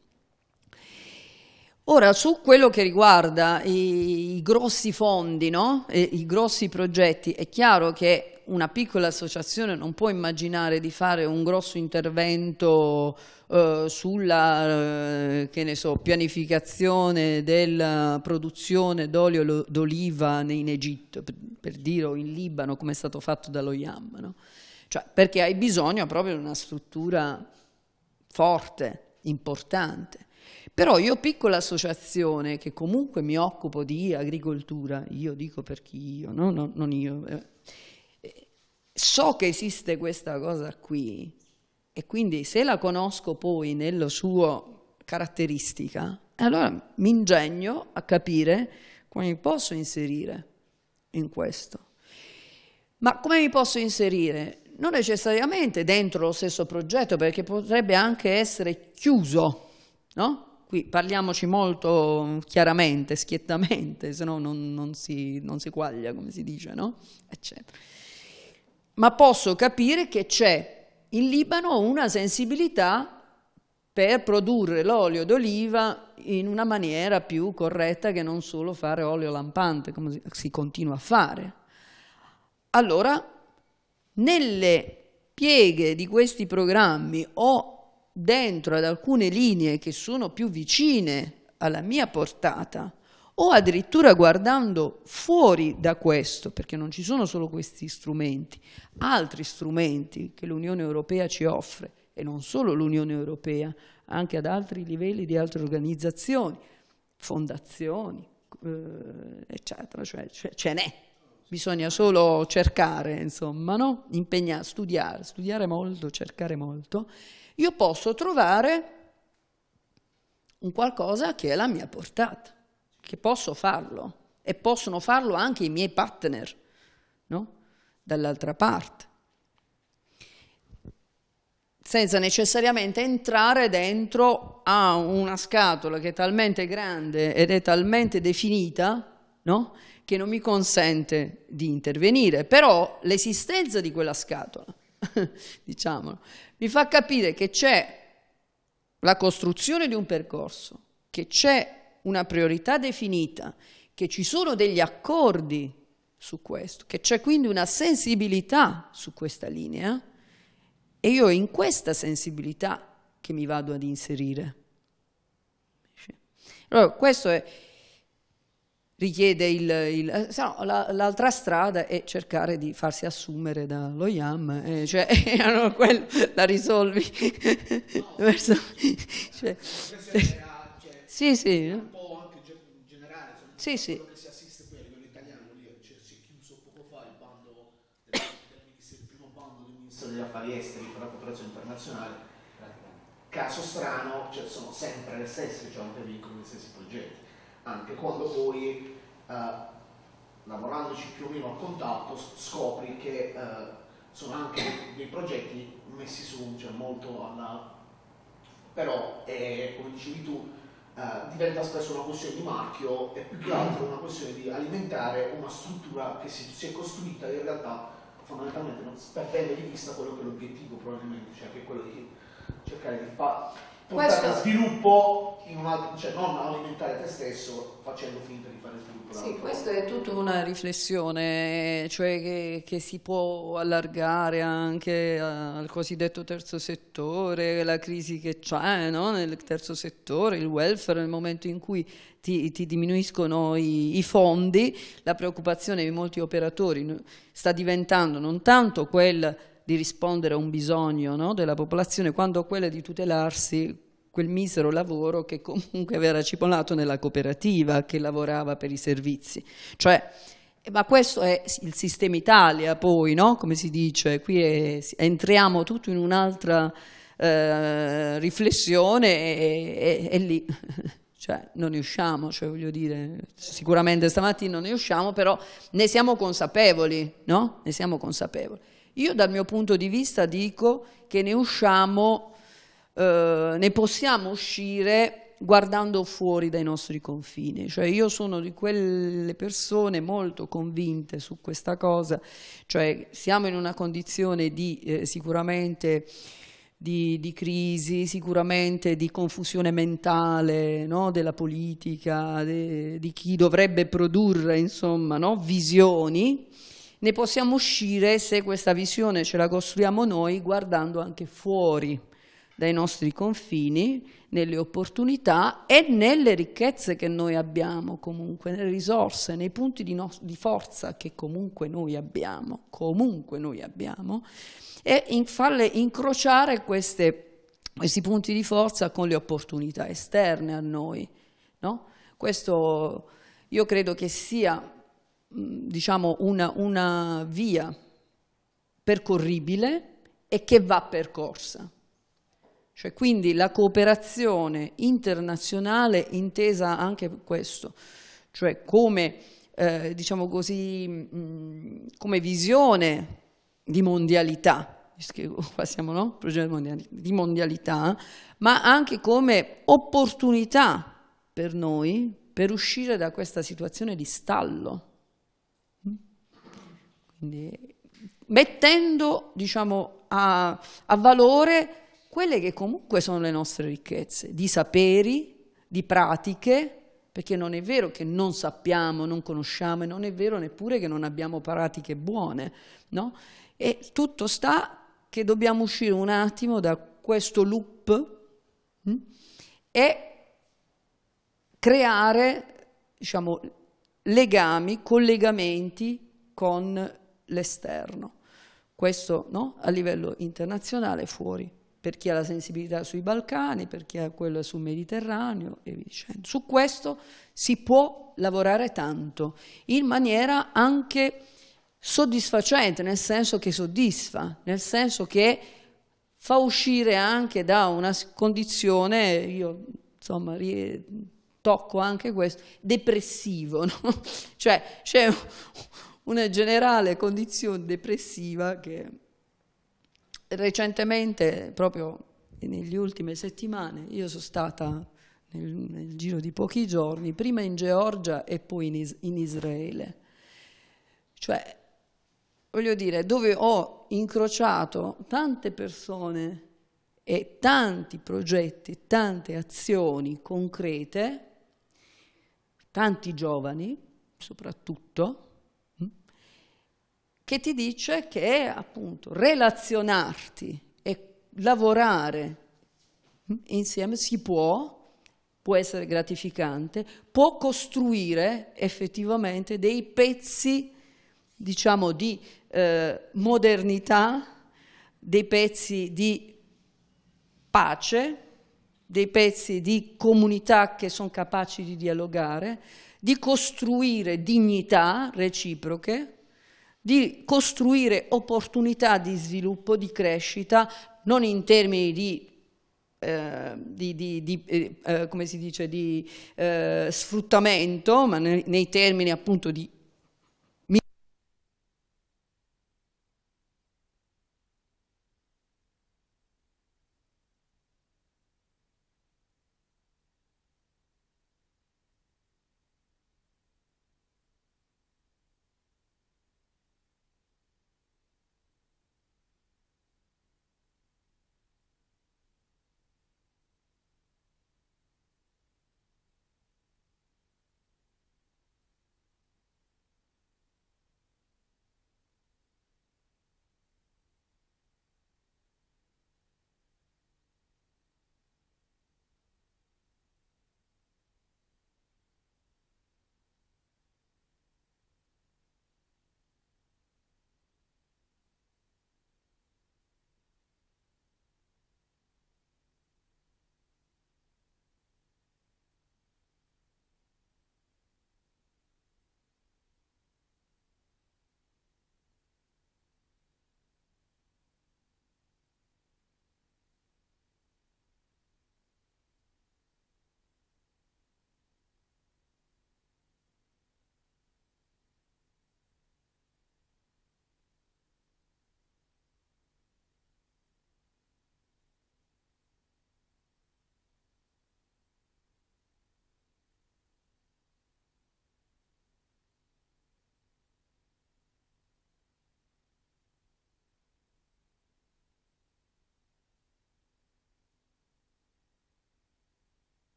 Ora, su quello che riguarda i, i grossi fondi, no? E i grossi progetti, è chiaro che una piccola associazione non può immaginare di fare un grosso intervento eh, sulla, eh, che ne so, pianificazione della produzione d'olio d'oliva in Egitto, per, per dire, o in Libano, come è stato fatto dallo I A M, no? Cioè, perché hai bisogno proprio di una struttura forte, importante. Però io, piccola associazione, che comunque mi occupo di agricoltura, io dico per chi io, no? No, non io, eh, so che esiste questa cosa qui e quindi se la conosco poi nella sua caratteristica, allora mi ingegno a capire come mi posso inserire in questo. Ma come mi posso inserire? Non necessariamente dentro lo stesso progetto, perché potrebbe anche essere chiuso, no? Qui parliamoci molto chiaramente, schiettamente, se no non, non, si, non si quaglia, come si dice, no? Eccetera. Ma posso capire che c'è in Libano una sensibilità per produrre l'olio d'oliva in una maniera più corretta che non solo fare olio lampante, come si, si continua a fare. Allora, nelle pieghe di questi programmi o dentro ad alcune linee che sono più vicine alla mia portata, o addirittura guardando fuori da questo, perché non ci sono solo questi strumenti, altri strumenti che l'Unione Europea ci offre, e non solo l'Unione Europea, anche ad altri livelli di altre organizzazioni, fondazioni, eh, eccetera, cioè, cioè ce n'è, bisogna solo cercare, insomma, no? Impegnare, studiare, studiare molto, cercare molto. Io posso trovare un qualcosa che è alla mia portata, che posso farlo, e possono farlo anche i miei partner, no? Dall'altra parte, senza necessariamente entrare dentro a una scatola che è talmente grande ed è talmente definita, no? Che non mi consente di intervenire. Però l'esistenza di quella scatola, diciamolo, mi fa capire che c'è la costruzione di un percorso, che c'è una priorità definita, che ci sono degli accordi su questo, che c'è quindi una sensibilità su questa linea, e io è in questa sensibilità che mi vado ad inserire. Allora, questo è, richiede il... il no, la, l'altra strada è cercare di farsi assumere dallo I A M, eh, cioè allora, quello, la risolvi. Verso, cioè, sì, sì. Un po' anche generale, insomma, sì, sì. Quello che si assiste qui a livello italiano, lì cioè, si è chiuso poco fa il bando del, del ministero, il primo bando del Ministero degli Affari Esteri per la cooperazione internazionale. Caso strano, cioè, sono sempre le stesse che hanno vincono gli stessi progetti, anche quando poi eh, lavorandoci più o meno a contatto scopri che eh, sono anche dei, dei progetti messi su, cioè molto alla... però è, come dicevi tu, Uh, diventa spesso una questione di marchio e più che altro una questione di alimentare una struttura che si, si è costruita e in realtà fondamentalmente non perdendo di vista quello che è l'obiettivo probabilmente, cioè che è quello di cercare di fa, portare Questo... sviluppo in un altro, cioè non alimentare te stesso facendo finta di fare sviluppo. Sì, questa è tutta una riflessione, cioè che, che si può allargare anche al cosiddetto terzo settore, la crisi che c'è, no? Nel terzo settore, il welfare, nel momento in cui ti, ti diminuiscono i, i fondi, la preoccupazione di molti operatori sta diventando non tanto quella di rispondere a un bisogno, no, della popolazione, quanto quella di tutelarsi quel misero lavoro che comunque aveva cipolato nella cooperativa che lavorava per i servizi. Cioè, ma questo è il sistema Italia poi, no? Come si dice, qui è, entriamo tutto in un'altra eh, riflessione e, e, e lì cioè, non ne usciamo, cioè, voglio dire, sicuramente stamattina non ne usciamo, però ne siamo consapevoli, no? Ne siamo consapevoli. Io dal mio punto di vista dico che ne usciamo Uh, ne possiamo uscire guardando fuori dai nostri confini, cioè io sono di quelle persone molto convinte su questa cosa, cioè siamo in una condizione di eh, sicuramente di, di crisi, sicuramente di confusione mentale, no? Della politica, de, di chi dovrebbe produrre insomma, no? Visioni. Ne possiamo uscire se questa visione ce la costruiamo noi guardando anche fuori dai nostri confini, nelle opportunità e nelle ricchezze che noi abbiamo comunque, nelle risorse, nei punti di, no di forza che comunque noi abbiamo, comunque noi abbiamo, e in farle incrociare queste, questi punti di forza con le opportunità esterne a noi, no? Questo io credo che sia, diciamo, una, una via percorribile e che va percorsa. Cioè, quindi la cooperazione internazionale intesa anche per questo, cioè come, eh, diciamo così, mh, come visione di mondialità, qua siamo, no? Di mondialità, ma anche come opportunità per noi per uscire da questa situazione di stallo. Quindi, mettendo, diciamo, a, a valore quelle che comunque sono le nostre ricchezze, di saperi, di pratiche, perché non è vero che non sappiamo, non conosciamo, e non è vero neppure che non abbiamo pratiche buone, no? E tutto sta che dobbiamo uscire un attimo da questo loop mh, e creare, diciamo, legami, collegamenti con l'esterno. Questo, no? A livello internazionale, fuori, per chi ha la sensibilità sui Balcani, per chi ha quella sul Mediterraneo e via dicendo. Su questo si può lavorare tanto, in maniera anche soddisfacente, nel senso che soddisfa, nel senso che fa uscire anche da una condizione, io insomma tocco anche questo, depressivo, no? Cioè c'è una generale condizione depressiva che recentemente, proprio negli ultime settimane, io sono stata nel, nel giro di pochi giorni, prima in Georgia e poi in, Is- in Israele. Cioè, voglio dire, dove ho incrociato tante persone e tanti progetti, tante azioni concrete, tanti giovani soprattutto, che ti dice che appunto relazionarti e lavorare insieme si può, può essere gratificante, può costruire effettivamente dei pezzi, diciamo, di eh, modernità, dei pezzi di pace, dei pezzi di comunità che sono capaci di dialogare, di costruire dignità reciproche, di costruire opportunità di sviluppo, di crescita, non in termini di, eh, di, di, di eh, come si dice, di eh, sfruttamento, ma nei, nei termini appunto di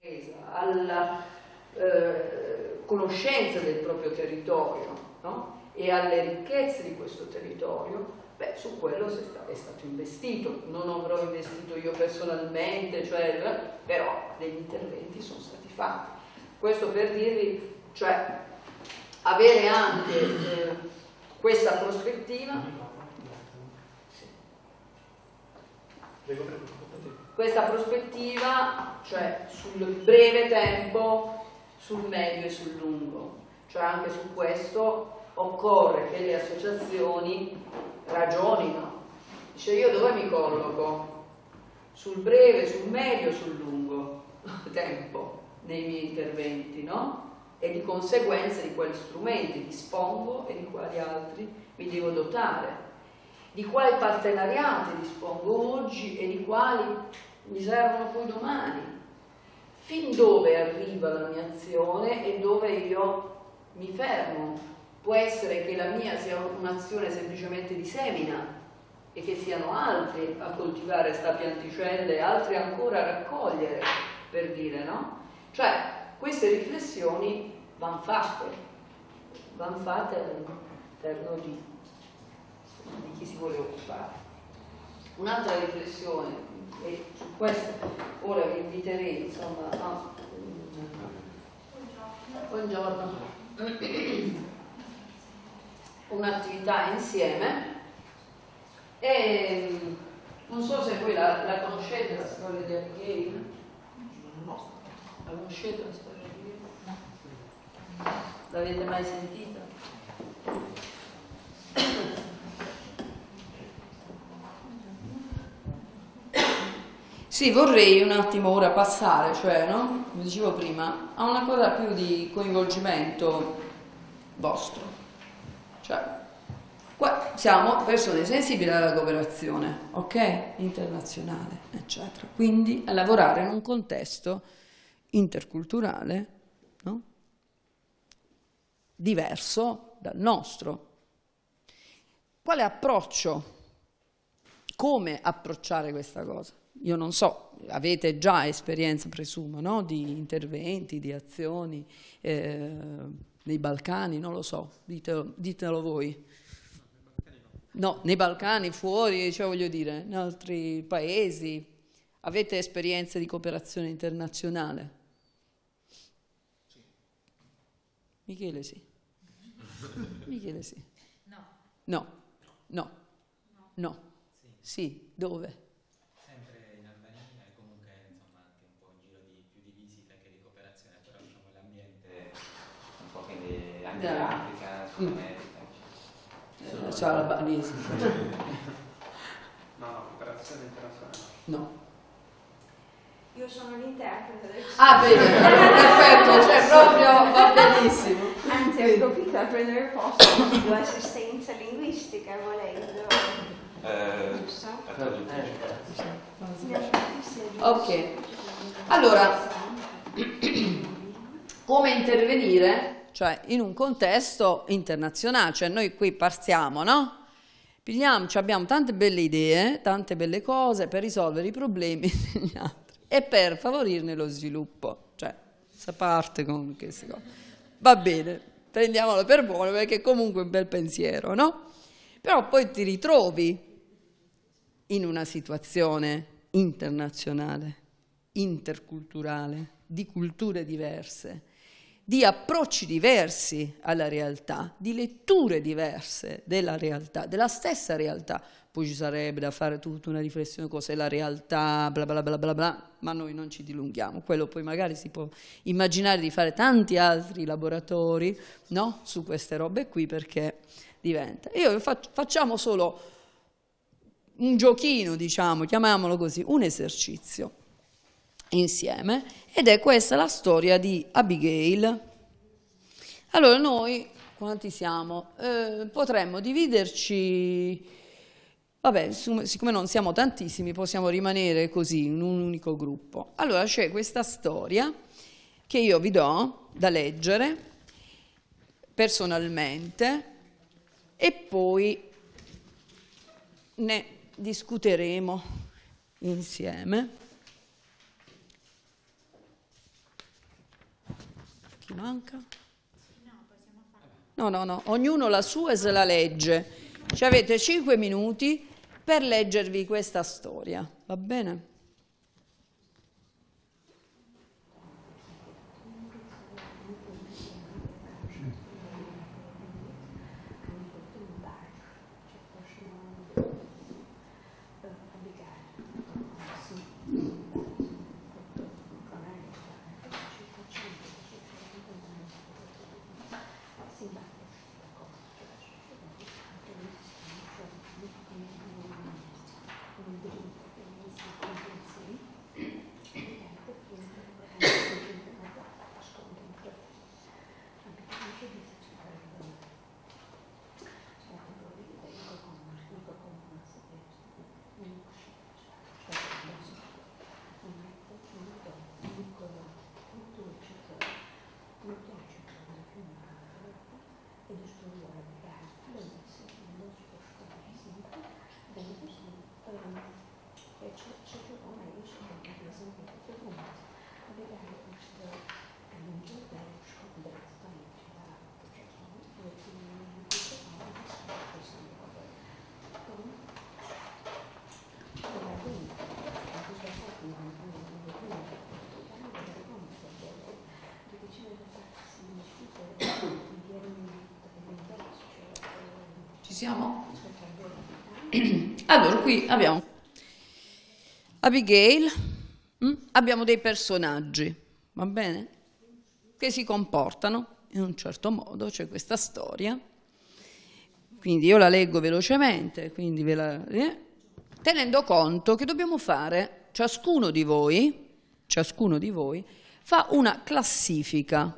alla eh, conoscenza del proprio territorio, no? E alle ricchezze di questo territorio, beh, su quello è stato investito. Non avrò investito io personalmente, cioè, però degli interventi sono stati fatti. Questo per dirvi, cioè, avere anche eh, questa prospettiva, questa prospettiva, cioè sul breve tempo, sul medio e sul lungo. Cioè anche su questo occorre che le associazioni ragionino. Dice, io dove mi colloco? Sul breve, sul medio, sul lungo tempo nei miei interventi, no? E di conseguenza di quali strumenti dispongo e di quali altri mi devo dotare, di quali partenariati dispongo oggi e di quali mi servono poi domani, fin dove arriva la mia azione e dove io mi fermo. Può essere che la mia sia un'azione semplicemente di semina e che siano altri a coltivare sta pianticella e altri ancora a raccogliere, per dire, no? Cioè, queste riflessioni vanno fatte, vanno fatte all'interno di, di chi si vuole occupare. Un'altra riflessione, e su questo ora vi inviterei, insomma, a buongiorno, un'attività insieme, e non so se voi la, la conoscete la storia di Abigail. La conoscete la storia di Abigail? L'avete mai sentita? Sì, vorrei un attimo ora passare, cioè, no? Come dicevo prima, a una cosa più di coinvolgimento vostro. Cioè, qua siamo persone sensibili alla cooperazione, ok? Internazionale, eccetera. Quindi a lavorare in un contesto interculturale, no? Diverso dal nostro. Quale approccio? Come approcciare questa cosa? Io non so, avete già esperienza, presumo, no? Di interventi, di azioni eh, nei Balcani, non lo so, ditelo, ditelo voi. No, nei Balcani, fuori, cioè voglio dire, in altri paesi. Avete esperienze di cooperazione internazionale? Sì. Michele sì. Michele sì. No. No. No. No. No. Sì. Sì. Dove? Sempre in Albania e comunque insomma anche un po' in giro di più di visita che di cooperazione, però diciamo l'ambiente un po' che le, anche Yeah. l'Africa, Sud America. Eh, cioè albanese. No, no, cooperazione internazionale. No. Io sono l'interprete del Ah, bene, perfetto, cioè proprio va benissimo. Anzi, ho capito, a prendere posto di assistenza linguistica, volendo. Eh, Giusto? Ok, allora, come intervenire? Cioè in un contesto internazionale, cioè noi qui partiamo, no? Pigliamo, cioè abbiamo tante belle idee, tante belle cose per risolvere i problemi degli altri e per favorirne lo sviluppo, cioè questa parte con queste cose. Va bene, prendiamolo per buono perché comunque è un bel pensiero, no? Però poi ti ritrovi in una situazione internazionale, interculturale, di culture diverse, di approcci diversi alla realtà, di letture diverse della realtà, della stessa realtà. Poi ci sarebbe da fare tutta una riflessione cos'è la realtà, bla bla bla bla bla, ma noi non ci dilunghiamo. Quello poi magari si può immaginare di fare tanti altri laboratori, no? Su queste robe qui, perché diventa. Io faccio, facciamo solo un giochino, diciamo, chiamiamolo così, un esercizio insieme, ed è questa la storia di Abigail. Allora noi, quanti siamo? Eh, potremmo dividerci, vabbè, su, siccome non siamo tantissimi, possiamo rimanere così, in un unico gruppo. Allora c'è questa storia che io vi do da leggere personalmente e poi ne discuteremo insieme. Ti manca? No, no, no, ognuno la sua e se la legge. Ci avete cinque minuti per leggervi questa storia, va bene? Siamo? Allora, qui abbiamo Abigail, hm? abbiamo dei personaggi, va bene? Che si comportano in un certo modo, c'è questa storia, quindi io la leggo velocemente, quindi ve la, eh? tenendo conto che dobbiamo fare, ciascuno di voi, ciascuno di voi fa una classifica.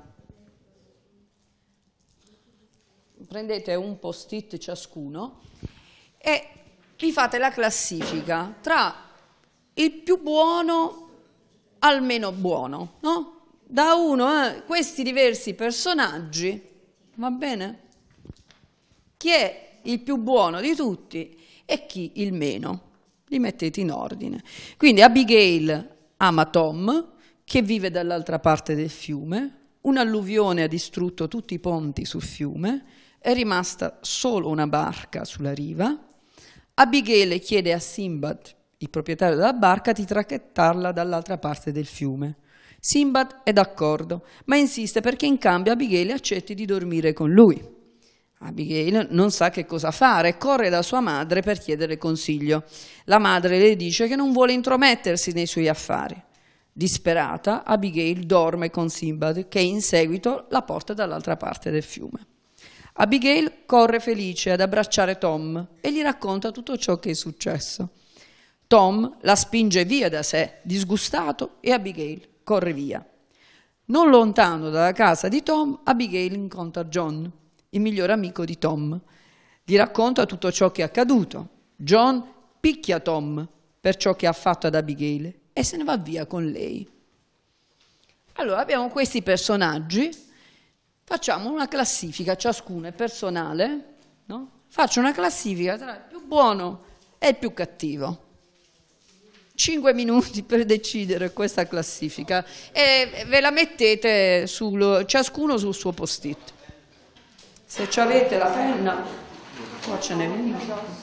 Prendete un post-it ciascuno e vi fate la classifica tra il più buono al meno buono, no? Da uno a questi diversi personaggi, va bene? Chi è il più buono di tutti e chi il meno? Li mettete in ordine. Quindi Abigail ama Tom, che vive dall'altra parte del fiume, un'alluvione ha distrutto tutti i ponti sul fiume, è rimasta solo una barca sulla riva. Abigail chiede a Sinbad, il proprietario della barca, di traghettarla dall'altra parte del fiume. Sinbad è d'accordo, ma insiste perché in cambio Abigail accetti di dormire con lui. Abigail non sa che cosa fare, corre da sua madre per chiedere consiglio. La madre le dice che non vuole intromettersi nei suoi affari. Disperata, Abigail dorme con Sinbad, che in seguito la porta dall'altra parte del fiume. Abigail corre felice ad abbracciare Tom e gli racconta tutto ciò che è successo. Tom la spinge via da sé, disgustato, e Abigail corre via. Non lontano dalla casa di Tom, Abigail incontra John, il migliore amico di Tom. Gli racconta tutto ciò che è accaduto. John picchia Tom per ciò che ha fatto ad Abigail e se ne va via con lei. Allora abbiamo questi personaggi. Facciamo una classifica, ciascuno è personale, no? Faccio una classifica tra il più buono e il più cattivo. Cinque minuti per decidere questa classifica e ve la mettete sul, ciascuno sul suo post-it. Se ci avete la penna, qua ce n'è una.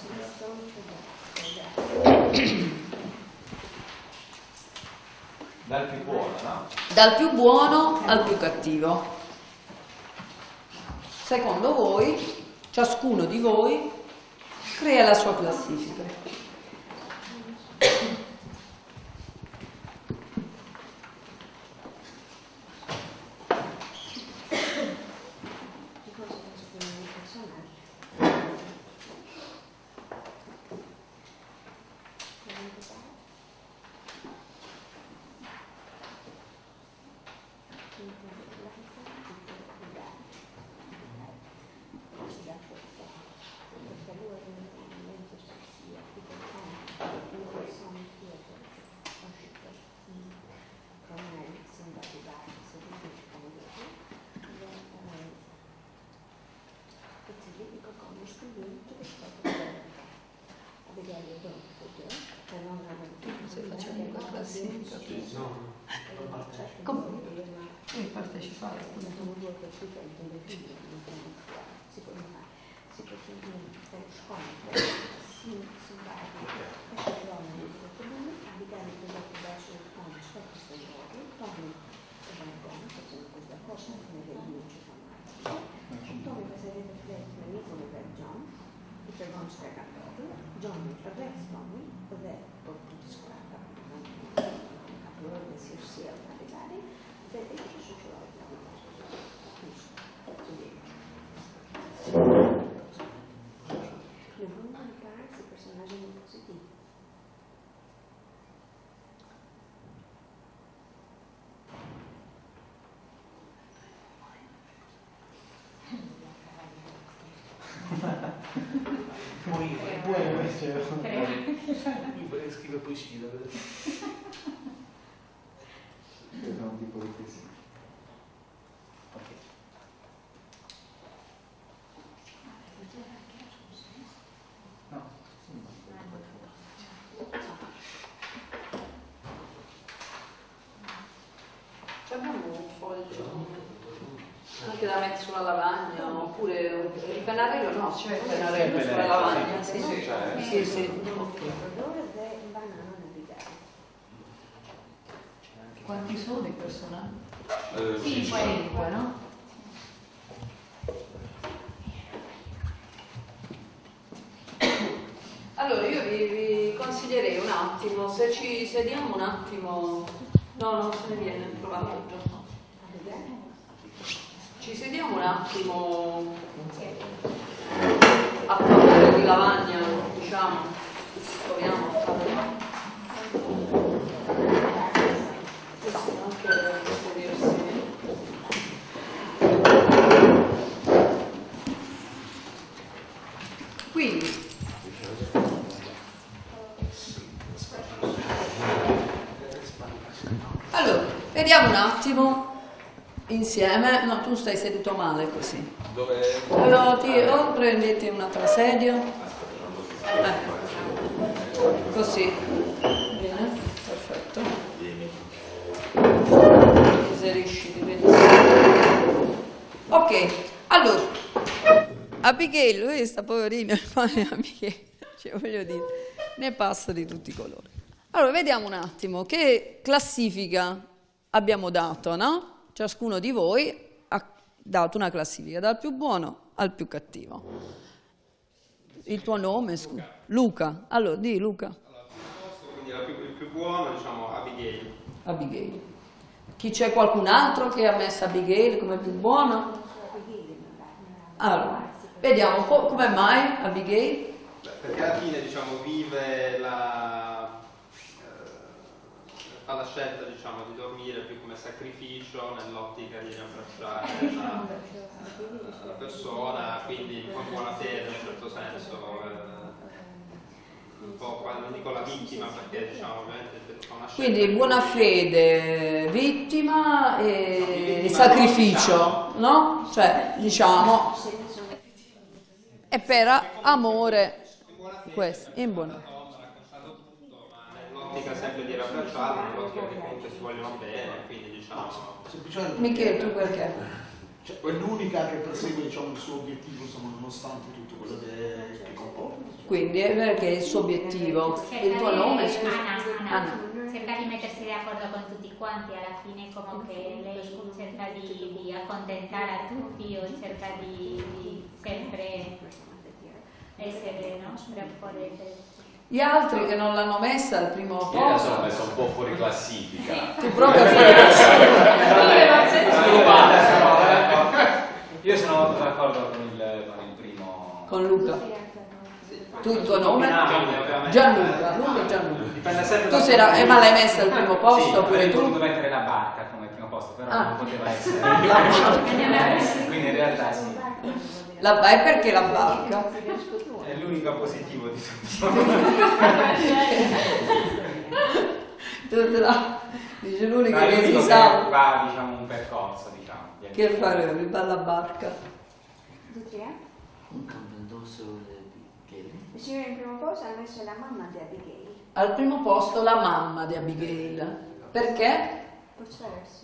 Dal più buono, no? Dal più buono al più cattivo. Secondo voi, ciascuno di voi crea la sua classifica. Devi partecipare. Si può fare, si può fare scontro, si si va a questa zona di comune, abitare il progetto verso il ponte, sto questo gioco, Tommy e Valentino facciamo questa cosa, come vedi non ci fa male. Tommy farebbe freddo, amico per John, e per non stare a proprio, John attraverso Tommy, dove può discorare, a proprio si ossia a capitare, e ci sono devono mancarsi personaggi molto positivi. Poi poi questo io vorrei scrivere poesie sono un tipo di poesia. Abbiamo un foglio anche da mettere sulla lavagna, oppure il pennarello, no, c'è il pennarello sulla lavagna, sì, sì, sì, sì. Quanti sono i personaggi? Cinque, no? Allora io vi, vi consiglierei un attimo, se ci sediamo un attimo, no, non se ne viene, provato già. Ci sediamo un attimo a favore di lavagna, diciamo, proviamo a fare anche sedersi. Quindi allora, vediamo un attimo insieme. No, tu stai seduto male così. Dove? Allora, ti, o prendete un'altra sedia. Ecco. Così. Bene, perfetto. Inserisci benissimo. Ok, allora. Abigail, lui sta poverino, Abigail, cioè, voglio dire, ne passa di tutti i colori. Allora, vediamo un attimo che classifica abbiamo dato, no? Ciascuno di voi ha dato una classifica dal più buono al più cattivo. Il tuo nome, scusa? Luca. Allora, di Luca. Allora, quindi la più, il più buono, diciamo, Abigail. Abigail. Chi c'è qualcun altro che ha messo Abigail come più buono? Allora, vediamo un po' come mai Abigail. Beh, perché alla fine, diciamo, vive la... fa la scelta, diciamo, di dormire più come sacrificio nell'ottica di riabbracciare la, la persona, quindi con buona fede in un certo senso, eh, un po' quando dico la vittima, perché diciamo ovviamente fa una scelta. Quindi buona fede, vittima e No, vittima sacrificio, no, no? Cioè, diciamo, e per amore, questo, in buona fede. Nell'ottica sempre di riabbracciarlo, nell'ottica che comunque si vogliono bene, quindi diciamo... semplicemente Michele, tu perché? Cioè, è l'unica che persegue, diciamo, il suo obiettivo, insomma, nonostante tutto quello che, che comporta. Quindi è perché è il suo obiettivo. Il tuo nome, scusa? Anna, Anna. Anna. Cerca di mettersi d'accordo con tutti quanti, alla fine comunque lei cerca di, di accontentare a tutti o cerca di, di sempre essere, no? Per un po' di... Gli altri che non l'hanno messa al primo Io la posto. sono messa un po' fuori classifica. Tu proprio fuori Io sono molto d'accordo con il, con il primo. con Luca. Tu il tuo nome? Gianluca. Gianluca, Luca e Gianluca. Dipende sempre Tu da- sei la- eh, ma l'hai messa al primo posto sì, oppure avrei tu? voluto mettere la barca come primo posto, però Ah. non poteva essere. La- Quindi in realtà sì. La, è perché la barca? È l'unico positivo di tutti. Tu te la- Dice l'unico Ma è che l'unico si che sa fa, diciamo, un percorso, diciamo. di che farebbe, bella barca. Tutti, eh? Un campendoso di Il signore in primo posto ha messo la mamma di Abigail. Al primo posto la mamma di Abigail. Perché? Forse, eh?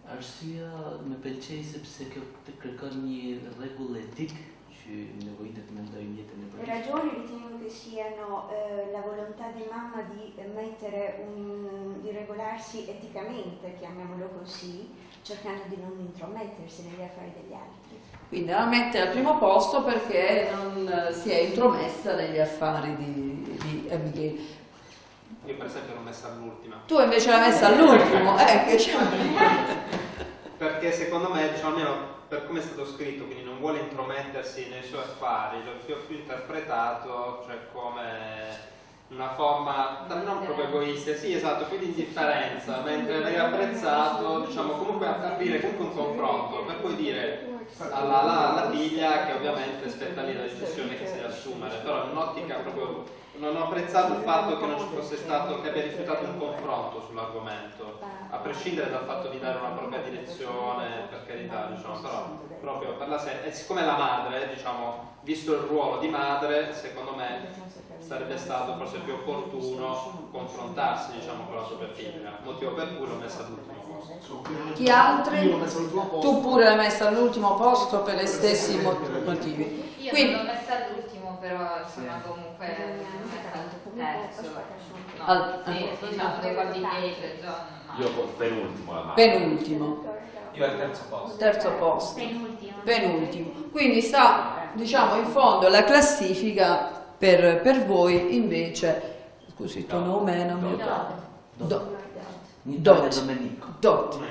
Arsyeja më pëlqej sepse kjo të kërkon një rregull etik që nevojitet të mendojnë jetën e Le përditshme. ragioni ritengo che siano eh, la volontà di mamma di eh, mettere un, di regolarsi eticamente, chiamiamolo così, cercando di non intromettersi negli affari degli altri. Quindi la mette al primo posto perché non eh, si è intromessa negli affari di, di Abigail. Io per esempio l'ho messa all'ultima. Tu invece l'hai messa all'ultimo, eh, che c'è? Perché secondo me, diciamo, almeno per come è stato scritto, quindi non vuole intromettersi nei suoi affari, l'ho più, più interpretato, cioè come una forma non proprio egoista, sì esatto, più di indifferenza, mentre lei ha apprezzato, diciamo, comunque aprire comunque un confronto, per poi dire alla, alla, alla figlia che ovviamente aspetta lì la decisione che si deve assumere, però in un'ottica proprio. Non ho apprezzato il fatto che non ci fosse stato, che abbia rifiutato un confronto sull'argomento, a prescindere dal fatto di dare una propria direzione, per carità, diciamo, però proprio per la serie, e siccome la madre, diciamo, visto il ruolo di madre, secondo me sarebbe stato forse più opportuno confrontarsi, diciamo, con la propria figlia, motivo per cui l'ho messa all'ultimo posto. Chi altri? Io l'ho messa all'ultimo posto. Tu pure l'hai messa all'ultimo posto per gli stessi motivi. Io Quindi, non l'ho messa all'ultimo, però insomma comunque l'ho messa al terzo. No, Al- sì, diciamo dopo Abigail, John. ma- Io con penultimo alla penultimo, Io al terzo posto. terzo posto, Penultimo. penultimo. Quindi sta, diciamo, in fondo la classifica per, per voi invece, scusi, il tuo nome non mi ricordo. Do- Niente Dot. Domenico. Dot.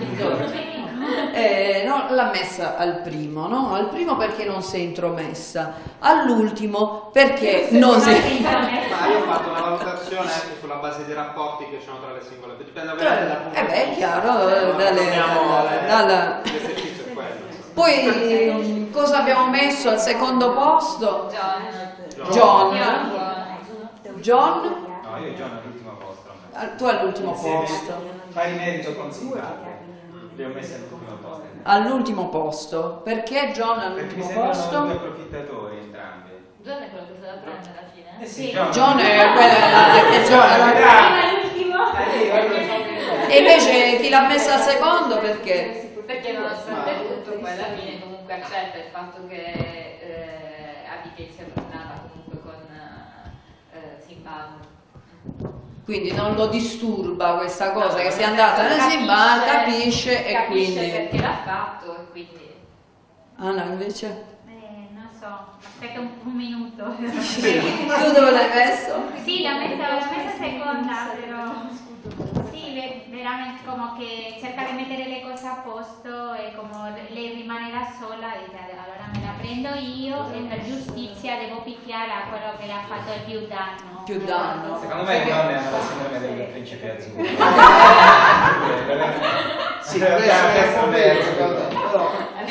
Eh, no, l'ha messa al primo, no? Al primo perché non si è intromessa, all'ultimo perché non si è Ma io ho fatto una valutazione anche sulla base dei rapporti che ci sono tra le singole, dipende veramente dal punto Eh di beh, è vista. chiaro, Non dalle- dobbiamo- dalla- dalla- l'esercizio è quello. Poi cosa abbiamo messo al secondo posto? John. John. John. John, No, io e John all'ultimo posto. ho messo. al- tu all'ultimo Insieme posto. Pari merito con Silvia. Le ho messe all'ultimo posto. All'ultimo posto. Perché John Perché mi all'ultimo sembrano due posto? approfittatori entrambi. John è quello che se la prende alla fine. Eh sì, John è quella che John, era- L'ultimo. Eh, io ero- E invece chi l'ha messa al secondo perché? Perché nonostante tutto poi alla fine comunque accetta il fatto che eh, Abigail sia tornata comunque con eh, Zimbabwe. Quindi non lo disturba questa cosa che sia andata nel Zimbabwe, capisce e capisce quindi... perché l'ha fatto e quindi Anna invece? Eh, non so, aspetta un, un minuto. Tu dove l'hai messo? Sì, l'ho messa, l'ho messa seconda, però sì, ve- veramente come che cerca di mettere le cose a posto e come lei rimane da sola e dice, allora me la prendo io e per giustizia devo picchiare a quello che le ha fatto il più danno. Più danno. Secondo me le donne hanno la sindrome del principe azzurro. Sì, questo è vero, però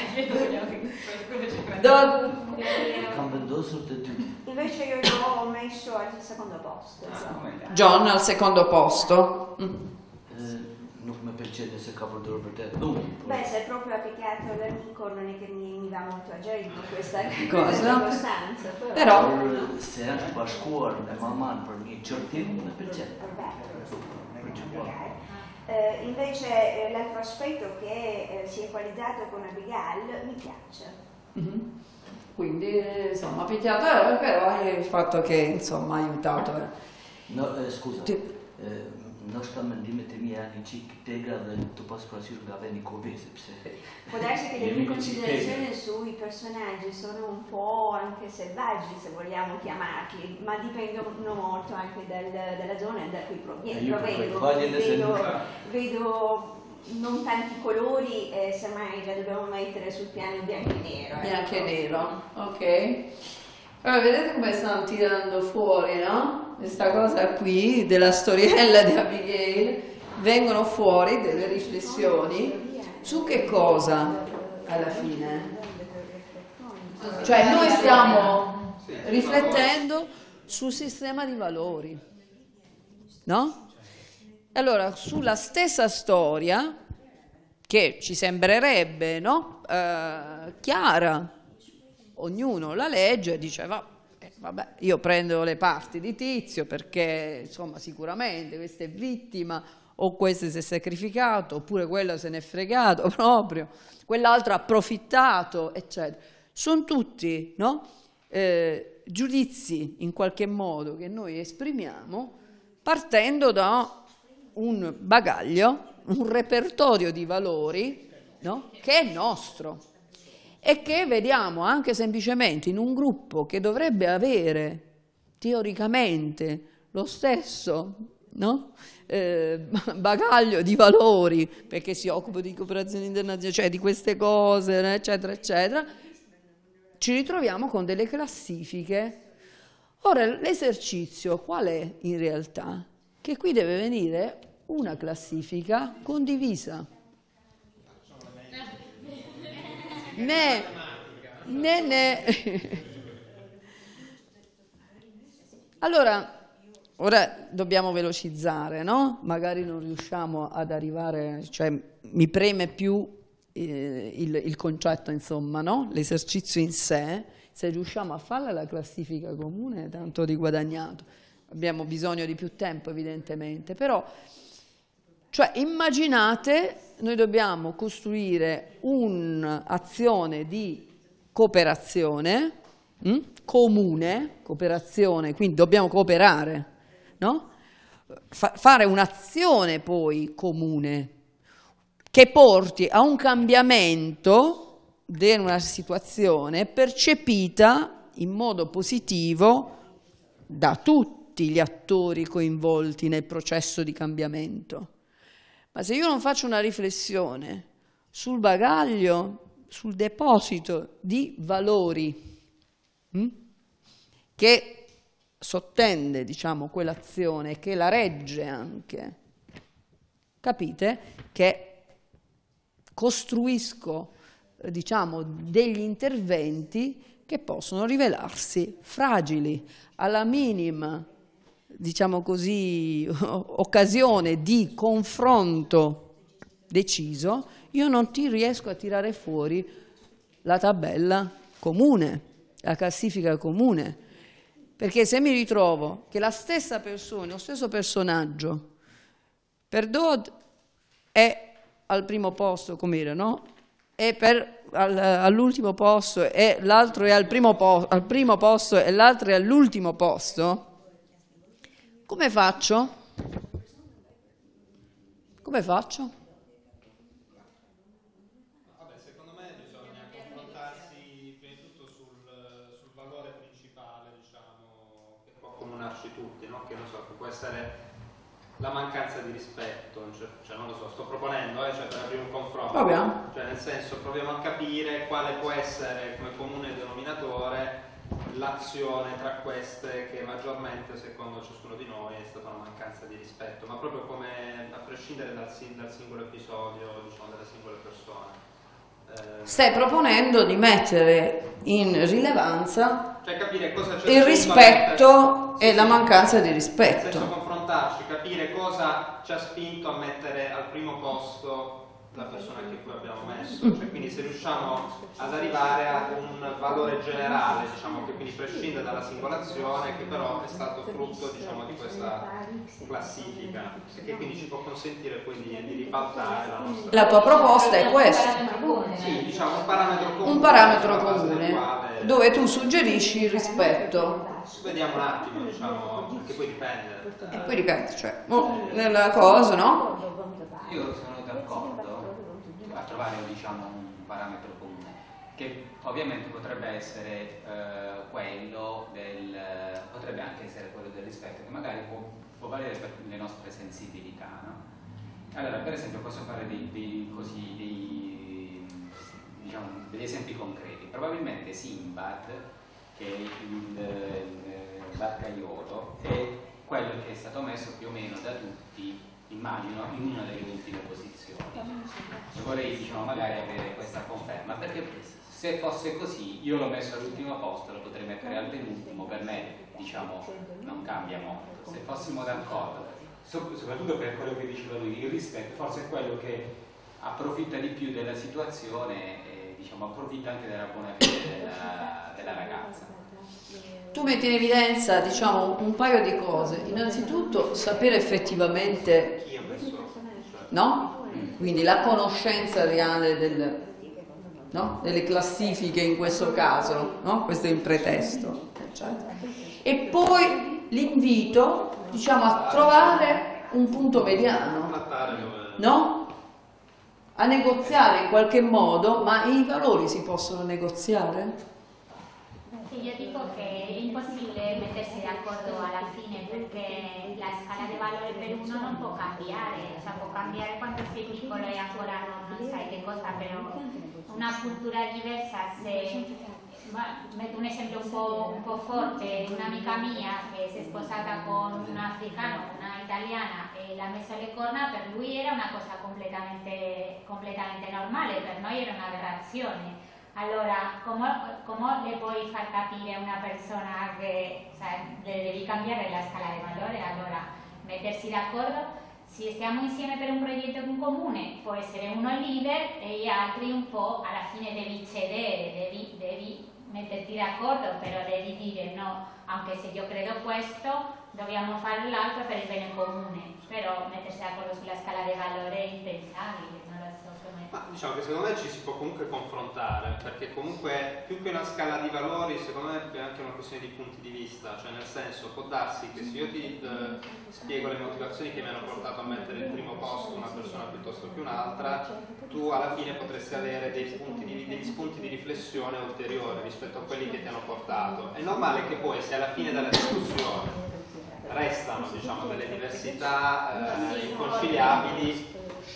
Do- Cambendoso te tu. Invece io l'ho messo al secondo posto. John al secondo posto. Mm. Nuk me pëlqen se ka përdorur vërtet numrin. Beh, se proprio ha picchiato l'amico non è che mi, mi va molto a genio questa Cosa? circostanza. Però Por se është bashkuar me maman për një qërtim, me pëlqen. Eh, invece eh, l'altro aspetto che eh, si è equalizzato con Abigail mi piace. Mhm. Quindi eh, insomma picchiato, eh, però è il fatto che insomma ha aiutato. eh. No, eh, scusa. Ti- Eh, ndoshta mendimet e mia janë një çik tegra dhe të pas parasysh nga vendi Kobe, sepse Può darsi che le Jemi mie così considerazioni sui personaggi sono un po' anche selvaggi, se vogliamo chiamarli, ma dipendono molto anche dal- dalla zona da cui provie- Eh, io provengo. voglio Quindi essere- Vedo, vedo non tanti colori, eh, semmai la dobbiamo mettere sul piano bianco e nero. ecco. Bianco e nero, ok. Allora, vedete come stanno tirando fuori, no? Questa cosa qui della storiella di Abigail, vengono fuori delle riflessioni su che cosa alla fine? Cioè noi stiamo riflettendo sul sistema di valori, no? Allora, sulla stessa storia che ci sembrerebbe, no? Eh, chiara, ognuno la legge e dice va, eh, vabbè, io prendo le parti di Tizio perché insomma sicuramente questa è vittima o questo si è sacrificato, oppure quello se n'è fregato proprio, quell'altro ha approfittato, eccetera. Sono tutti, no? eh, giudizi in qualche modo che noi esprimiamo partendo da un bagaglio, un repertorio di valori, no? Che è nostro e che vediamo anche semplicemente in un gruppo che dovrebbe avere teoricamente lo stesso, no? eh, bagaglio di valori, perché si occupa di cooperazione internazionale, cioè di queste cose, eccetera, eccetera, ci ritroviamo con delle classifiche. Ora, l'esercizio qual è in realtà? Che qui deve venire una classifica condivisa. Ne, ne, ne. Allora, ora dobbiamo velocizzare, no? Magari non riusciamo ad arrivare, cioè mi preme più eh, il, il concetto, insomma, no? L'esercizio in sé, se riusciamo a fare la classifica comune, tanto di guadagnato. Abbiamo bisogno di più tempo, evidentemente, però, cioè, immaginate, noi dobbiamo costruire un'azione di cooperazione mh? comune, cooperazione, quindi dobbiamo cooperare, no? Fa- fare un'azione poi comune che porti a un cambiamento di una situazione percepita in modo positivo da tutti gli attori coinvolti nel processo di cambiamento. Ma se io non faccio una riflessione sul bagaglio, sul deposito di valori hm, che sottende, diciamo, quell'azione, che la regge anche, capite che costruisco, diciamo, degli interventi che possono rivelarsi fragili alla minima, diciamo così, occasione di confronto deciso, io non ti riesco a tirare fuori la tabella comune, la classifica comune, perché se mi ritrovo che la stessa persona, lo stesso personaggio, per Dodd è al primo posto, com'era, no? E per al, all'ultimo posto e l'altro è al primo, po- al primo posto e l'altro è all'ultimo posto, come faccio? Come faccio? Vabbè, secondo me bisogna confrontarsi prima di tutto sul, sul valore principale, diciamo, che può accomunarci tutti, no? Che non so, che può essere la mancanza di rispetto, cioè, cioè non lo so, sto proponendo, eh, cioè per aprire un confronto, Proviamo. Cioè nel senso proviamo a capire quale può essere come comune denominatore l'azione tra queste che maggiormente secondo ciascuno di noi è stata una mancanza di rispetto, ma proprio come a prescindere dal, dal singolo episodio, diciamo, delle singole persone. Eh, Stai proponendo di mettere in rilevanza cioè capire cosa c'è il rispetto sì, e la sì, mancanza di nel rispetto. senso confrontarci, capire cosa ci ha spinto a mettere al primo posto la persona che poi abbiamo messo, cioè, quindi se riusciamo ad arrivare ad un valore generale, diciamo, che quindi prescinde dalla singolazione, che però è stato frutto, diciamo, di questa classifica e che quindi ci può consentire poi di, di ribaltare la nostra... La tua proposta è questa. Sì, diciamo un parametro comune. Un parametro sulla base del comune quale- dove tu suggerisci il rispetto. Vediamo un attimo, diciamo, perché poi dipende. E poi ripeto, cioè, oh, nella cosa, no? Io sono d'accordo a trovare, diciamo, un parametro comune che ovviamente potrebbe essere eh, quello del potrebbe anche essere quello del rispetto, che magari può, può valere per le nostre sensibilità, no? Allora, per esempio, posso fare dei, dei, così, dei, diciamo, degli esempi concreti. Probabilmente Sinbad, che è il, il barcaiolo, è quello che è stato messo più o meno da tutti, immagino, in una delle ultime posizioni. E vorrei, diciamo, magari avere questa conferma, perché se fosse così io l'ho messo all'ultimo posto, lo potrei mettere al penultimo, per me, diciamo, non cambia molto. Se fossimo d'accordo, soprattutto per quello che diceva lui, il rispetto forse è quello che approfitta di più della situazione e, diciamo, approfitta anche della buona fede della, della ragazza. Tu metti in evidenza, diciamo, un paio di cose. Innanzitutto, sapere effettivamente no? Quindi la conoscenza reale del, no? delle classifiche in questo caso, no? Questo è il pretesto, eccetera. E poi l'invito, diciamo, a trovare un punto mediano, no? A negoziare in qualche modo, ma i valori si possono negoziare? Sì, io dico che è impossibile mettersi d'accordo alla fine perché la scala di valore per uno non può cambiare, cioè può cambiare quando sei piccolo e ancora non, non sai che cosa, però una cultura diversa, se metto un esempio un po', un po' forte, un'amica mia che si è sposata con un africano, una italiana e l'ha messa alle corna, per lui era una cosa completamente, completamente normale, per noi era un'aberrazione. Allora, come le puoi far capire a una persona che sai, le devi cambiare la scala di valore? Allora, mettersi d'accordo, se stiamo insieme per un progetto in comune, può essere uno leader e gli altri un po', alla fine devi cedere, devi, devi metterti d'accordo, però devi dire no, anche se io credo questo, dobbiamo fare l'altro per il bene comune, però mettersi d'accordo sulla scala di valore è impensabile. Ma diciamo che secondo me ci si può comunque confrontare, perché comunque più che una scala di valori, secondo me è anche una questione di punti di vista, cioè nel senso può darsi che se io ti eh, spiego le motivazioni che mi hanno portato a mettere il primo posto una persona piuttosto che un'altra, tu alla fine potresti avere dei punti di, degli spunti di riflessione ulteriori rispetto a quelli che ti hanno portato. È normale che poi se alla fine della discussione restano, diciamo, delle diversità eh, inconciliabili,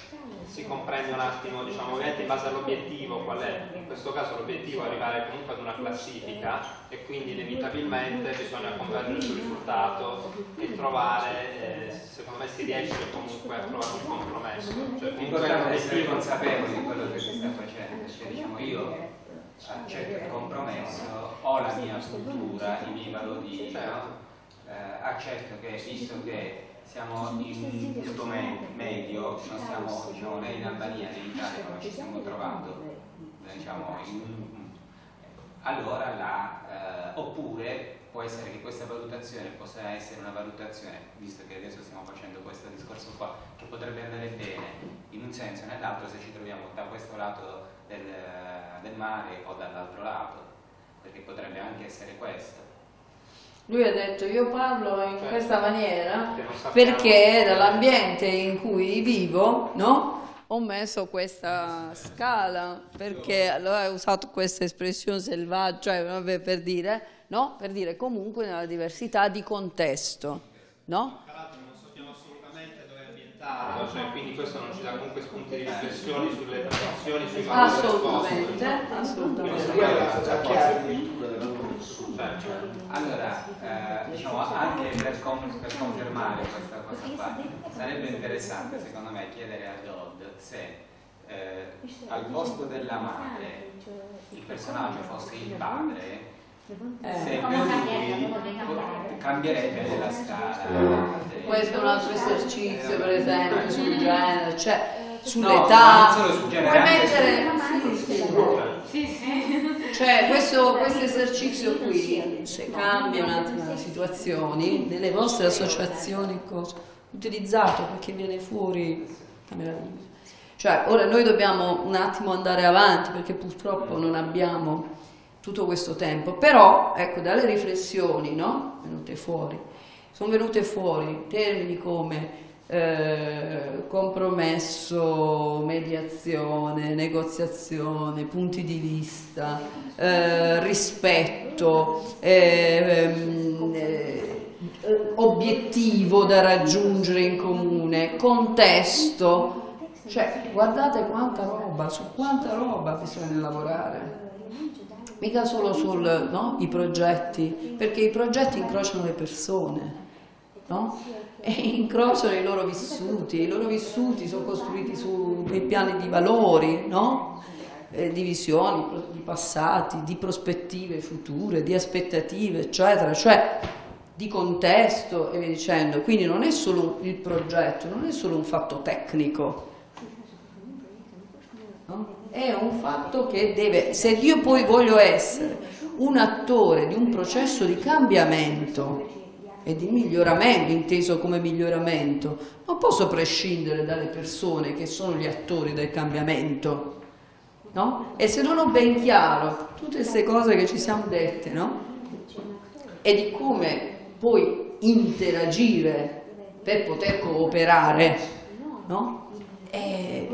si comprende un attimo, diciamo, ovviamente in base all'obiettivo, qual è? In questo caso l'obiettivo è arrivare comunque ad una classifica e quindi inevitabilmente bisogna convergere sul risultato e trovare, eh, secondo me si riesce comunque a trovare un compromesso. Cioè, l'importante è essere consapevoli di quello che si sta facendo, cioè diciamo io accetto il compromesso, ho la mia cultura, i miei valori, no? eh, accetto che visto che siamo in un punto medio, non siamo diciamo, né in Albania né in Italia come ci stiamo trovando, diciamo, in, allora la, eh, oppure può essere che questa valutazione possa essere una valutazione, visto che adesso stiamo facendo questo discorso qua, che potrebbe andare bene in un senso o nell'altro se ci troviamo da questo lato del, del mare o dall'altro lato, perché potrebbe anche essere questo. Lui ha detto io parlo in questa maniera perché dall'ambiente in cui vivo, no? Ho messo questa scala, perché allora ho usato questa espressione selvaggia, cioè, vabbè, per dire, no? Per dire comunque nella diversità di contesto, no? Cioè, quindi questo non ci dà comunque spunti di riflessione sulle transizioni, sui valori. Assolutamente, assolutamente. Allora, eh, diciamo anche per, per confermare questa cosa qua, sarebbe interessante secondo me chiedere a Dodd se eh, al posto della madre il personaggio fosse il padre, Eh. se per lui cambierebbe nella scala. Questo è un altro esercizio, per esempio, sul genere, cioè No, sull'età. non solo sul genere, puoi anche mettere. sul... Sì, sì. Sì, sì. Cioè, questo, questo esercizio qui, se cambia un attimo le situazioni, nelle vostre associazioni, cosa, utilizzato perché viene fuori la meraviglia. Cioè, ora noi dobbiamo un attimo andare avanti perché purtroppo non abbiamo tutto questo tempo, però ecco dalle riflessioni, no? Venute fuori, sono venute fuori termini come eh, compromesso, mediazione, negoziazione, punti di vista, eh, rispetto, eh, eh, obiettivo da raggiungere in comune, contesto, cioè guardate quanta roba, su quanta roba bisogna lavorare. Mica solo sui no, progetti, perché i progetti incrociano le persone, no? E incrociano i loro vissuti, i loro vissuti sono costruiti su dei piani di valori, no? Eh, di visioni, di passati, di prospettive future, di aspettative, eccetera, cioè di contesto e via dicendo. Quindi non è solo il progetto, non è solo un fatto tecnico, no? È un fatto che deve, se io poi voglio essere un attore di un processo di cambiamento, e di miglioramento, inteso come miglioramento, non posso prescindere dalle persone che sono gli attori del cambiamento, no? E se non ho ben chiaro tutte queste cose che ci siamo dette, no? E di come poi interagire per poter cooperare, no? E...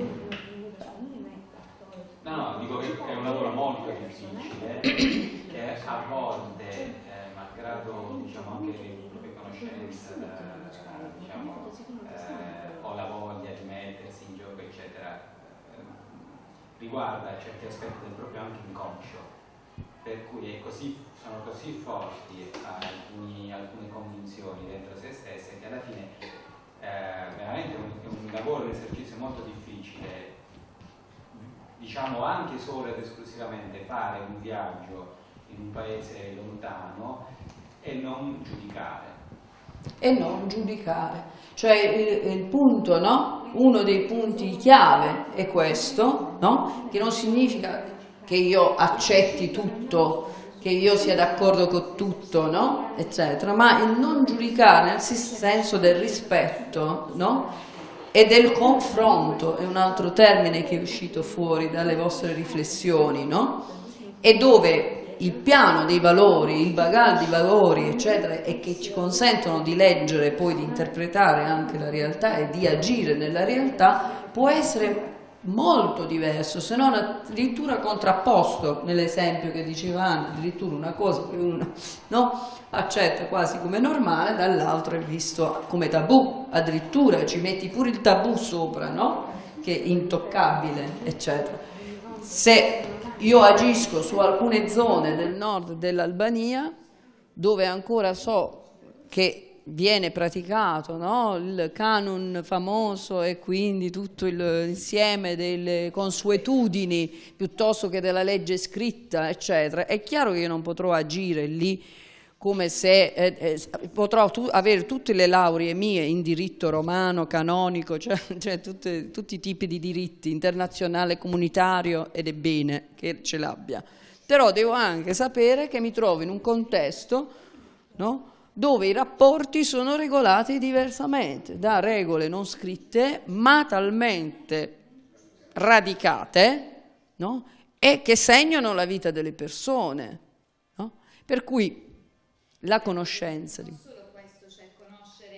No, no, dico che è un lavoro molto difficile, che a volte, eh, malgrado diciamo, anche le proprie conoscenze, eh, diciamo, eh, o la voglia di mettersi in gioco, eccetera, eh, riguarda certi aspetti del proprio anche inconscio, per cui è così, sono così forti alcuni, alcune convinzioni dentro se stesse che alla fine eh, veramente è un, è un lavoro, un esercizio molto difficile. Diciamo anche solo ed esclusivamente fare un viaggio in un paese lontano e non giudicare. E non giudicare. Cioè il, il punto, no? Uno dei punti chiave è questo, no? Che non significa che io accetti tutto, che io sia d'accordo con tutto, no? Eccetera, ma il non giudicare nel senso del rispetto, no? E del confronto, è un altro termine che è uscito fuori dalle vostre riflessioni, no? E dove il piano dei valori, il bagaglio di valori, eccetera, e che ci consentono di leggere, poi di interpretare anche la realtà e di agire nella realtà, può essere molto diverso, se non addirittura contrapposto, nell'esempio che diceva Anna, addirittura una cosa che uno, no, accetta quasi come normale, dall'altro è visto come tabù, addirittura ci metti pure il tabù sopra, no? Che è intoccabile, eccetera. Se io agisco su alcune zone del nord dell'Albania, dove ancora so che viene praticato, no? Il canon famoso e quindi tutto l'insieme delle consuetudini piuttosto che della legge scritta, eccetera, è chiaro che io non potrò agire lì come se eh, eh, potrò tu, avere tutte le lauree mie in diritto romano, canonico, cioè, cioè tutte, tutti i tipi di diritti, internazionale, comunitario, ed è bene che ce l'abbia. Però devo anche sapere che mi trovo in un contesto, no? Dove i rapporti sono regolati diversamente, da regole non scritte, ma talmente radicate, no? E che segnano la vita delle persone, no? Per cui la conoscenza. Non solo questo, cioè conoscere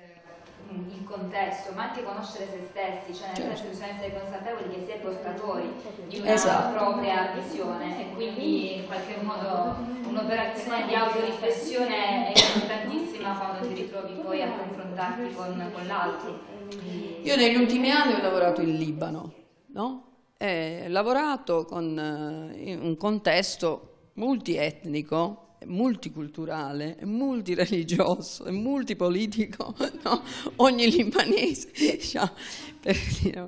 eh, il contesto, ma anche conoscere se stessi, cioè nel certo. senso bisogna essere consapevoli che si è portatori di una esatto. propria visione e quindi in qualche modo un'operazione di autoriflessione è importantissima quando ti ritrovi poi a confrontarti con, con l'altro. Io negli ultimi anni ho lavorato in Libano, no? E ho lavorato con, uh, in un contesto multietnico, multiculturale, multireligioso e multipolitico, no? Ogni libanese, diciamo, per dire,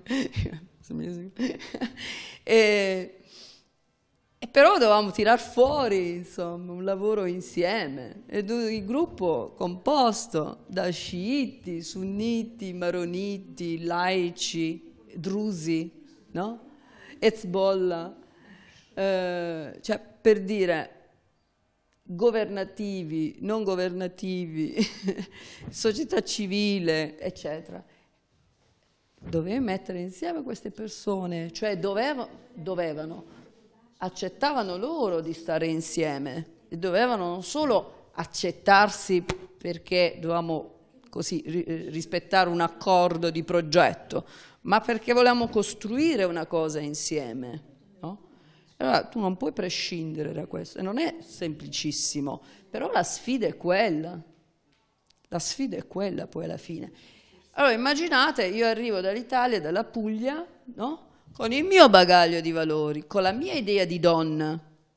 e, e però dovevamo tirar fuori insomma un lavoro insieme, ed il gruppo composto da sciiti, sunniti, maroniti, laici, drusi, no? Hezbollah, eh, cioè per dire governativi, non governativi, società civile, eccetera. Dovevi mettere insieme queste persone, cioè doveva, dovevano, accettavano loro di stare insieme e dovevano non solo accettarsi perché dovevamo così rispettare un accordo di progetto, ma perché volevamo costruire una cosa insieme. Allora tu non puoi prescindere da questo, e non è semplicissimo, però la sfida è quella, la sfida è quella poi alla fine. Allora immaginate, io arrivo dall'Italia, dalla Puglia, no? Con il mio bagaglio di valori, con la mia idea di donna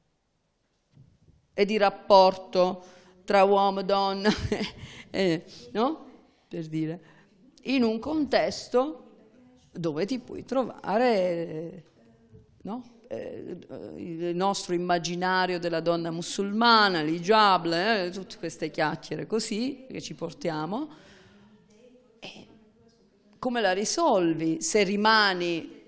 e di rapporto tra uomo e donna, eh, no? Per dire, in un contesto dove ti puoi trovare, no? Eh, il nostro immaginario della donna musulmana, l'hijab, eh, tutte queste chiacchiere così che ci portiamo, e come la risolvi se rimani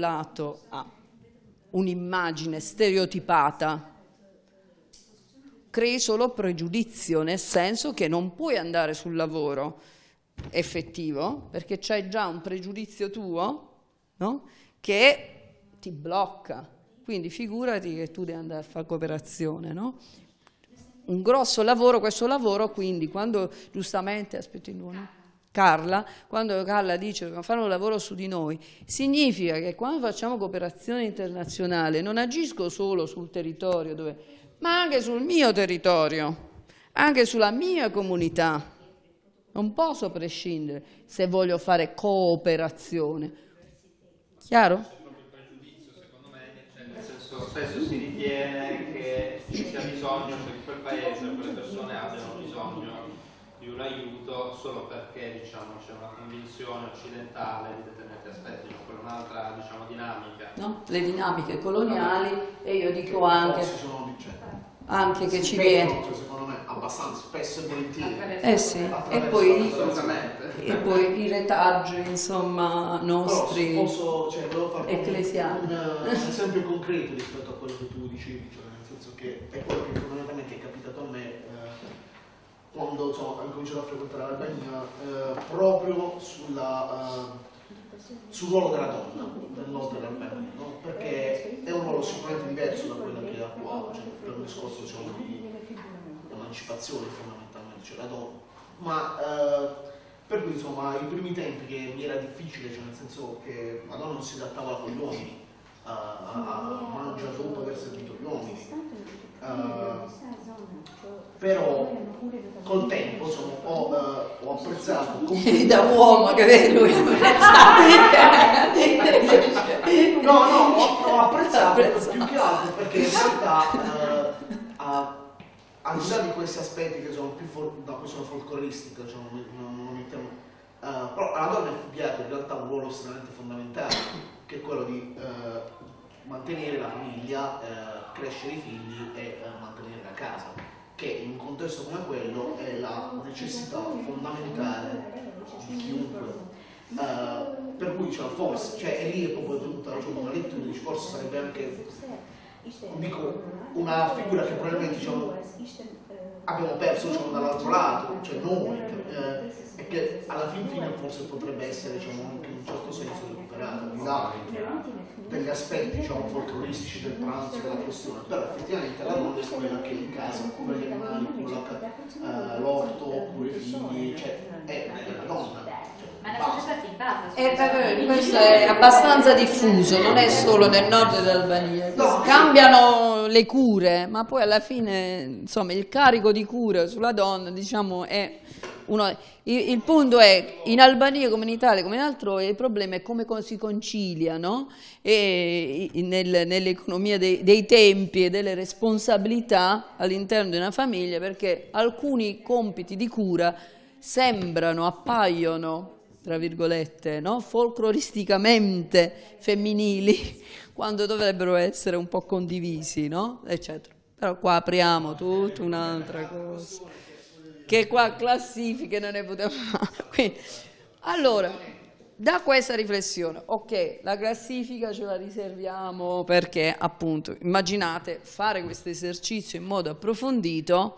vincolato a un'immagine stereotipata? crei solo pregiudizio, nel senso che non puoi andare sul lavoro effettivo perché c'hai già un pregiudizio tuo, no? Che ti blocca. Quindi figurati che tu devi andare a fare cooperazione, no? Un grosso lavoro, questo lavoro, quindi quando giustamente, aspetti l'uno. Carla, quando Carla dice che fanno un lavoro su di noi, significa che quando facciamo cooperazione internazionale non agisco solo sul territorio, dove, ma anche sul mio territorio, anche sulla mia comunità. Non posso prescindere se voglio fare cooperazione. Chiaro? Il pregiudizio, secondo me, cioè, nel senso, spesso si ritiene che ci sia bisogno, cioè che quel paese, quelle persone abbiano bisogno di un aiuto solo perché, diciamo, c'è una convinzione occidentale di determinati aspetti, cioè quella è un'altra, diciamo, dinamica. No? Le dinamiche coloniali, e io dico anche, sono, cioè, anche che ci vedono, viene. cioè, secondo me, abbastanza spesso e volentieri. Eh sì, e poi, assolutamente. e poi i retaggi, insomma, nostri, Però, posso, cioè, volevo fare ecclesiali. un, un esempio concreto rispetto a quello che tu dicevi, cioè, nel senso che è quello che fondamentalmente è capitato a me quando insomma, ho cominciato a frequentare l'Albania, eh, proprio sulla, uh, sul ruolo della donna nel nord dell'Albania, no? Perché è un ruolo sicuramente diverso da quello che ha qua, cioè, per un discorso diciamo, di emancipazione fondamentalmente, cioè la donna, ma uh, per cui insomma i primi tempi che mi era difficile, cioè nel senso che la donna non si adattava con gli uomini, uh, a, a mangiare dopo aver servito gli uomini. Uh, però col tempo insomma, ho, uh, ho apprezzato come... da uomo che vedi lui no no ho, ho apprezzato più che altro perché in realtà uh, a, al di là di questi aspetti che sono più for, da cui sono folcloristici, cioè, non, non, non mettiamo, uh, però alla donna è affibbiato in realtà un ruolo estremamente fondamentale che è quello di uh, mantenere la famiglia, uh, crescere i figli e uh, mantenere la casa, che in un contesto come quello è la necessità fondamentale di chiunque. Uh, per cui cioè, forse, cioè, è lì è proprio venuta cioè, una lettura, dice, forse sarebbe anche non dico, una figura che probabilmente diciamo, abbiamo perso diciamo, dall'altro lato, cioè noi, eh, e che alla fin fine forse potrebbe essere diciamo, anche in un certo senso recuperata, di là degli aspetti diciamo, folcloristici del pranzo della questione, però effettivamente la donna è quella che in casa cura gli animali, cura l'orto, cura i figli, cioè è la donna. Ma la società si basa eh, questo è abbastanza diffuso, non è solo nel nord dell'Albania. Cambiano le cure, ma poi alla fine insomma il carico di cura sulla donna diciamo è uno. Il, il punto è in Albania come in Italia come in altrove il problema è come si concilia, no? E nel, nell'economia dei, dei tempi e delle responsabilità all'interno di una famiglia, perché alcuni compiti di cura sembrano, appaiono tra virgolette, no? folcloristicamente femminili, quando dovrebbero essere un po' condivisi, no? eccetera. Però qua apriamo tutta un'altra cosa, che qua classifiche non ne potevamo fare. Quindi, allora, da questa riflessione, ok, la classifica ce la riserviamo perché, appunto, immaginate fare questo esercizio in modo approfondito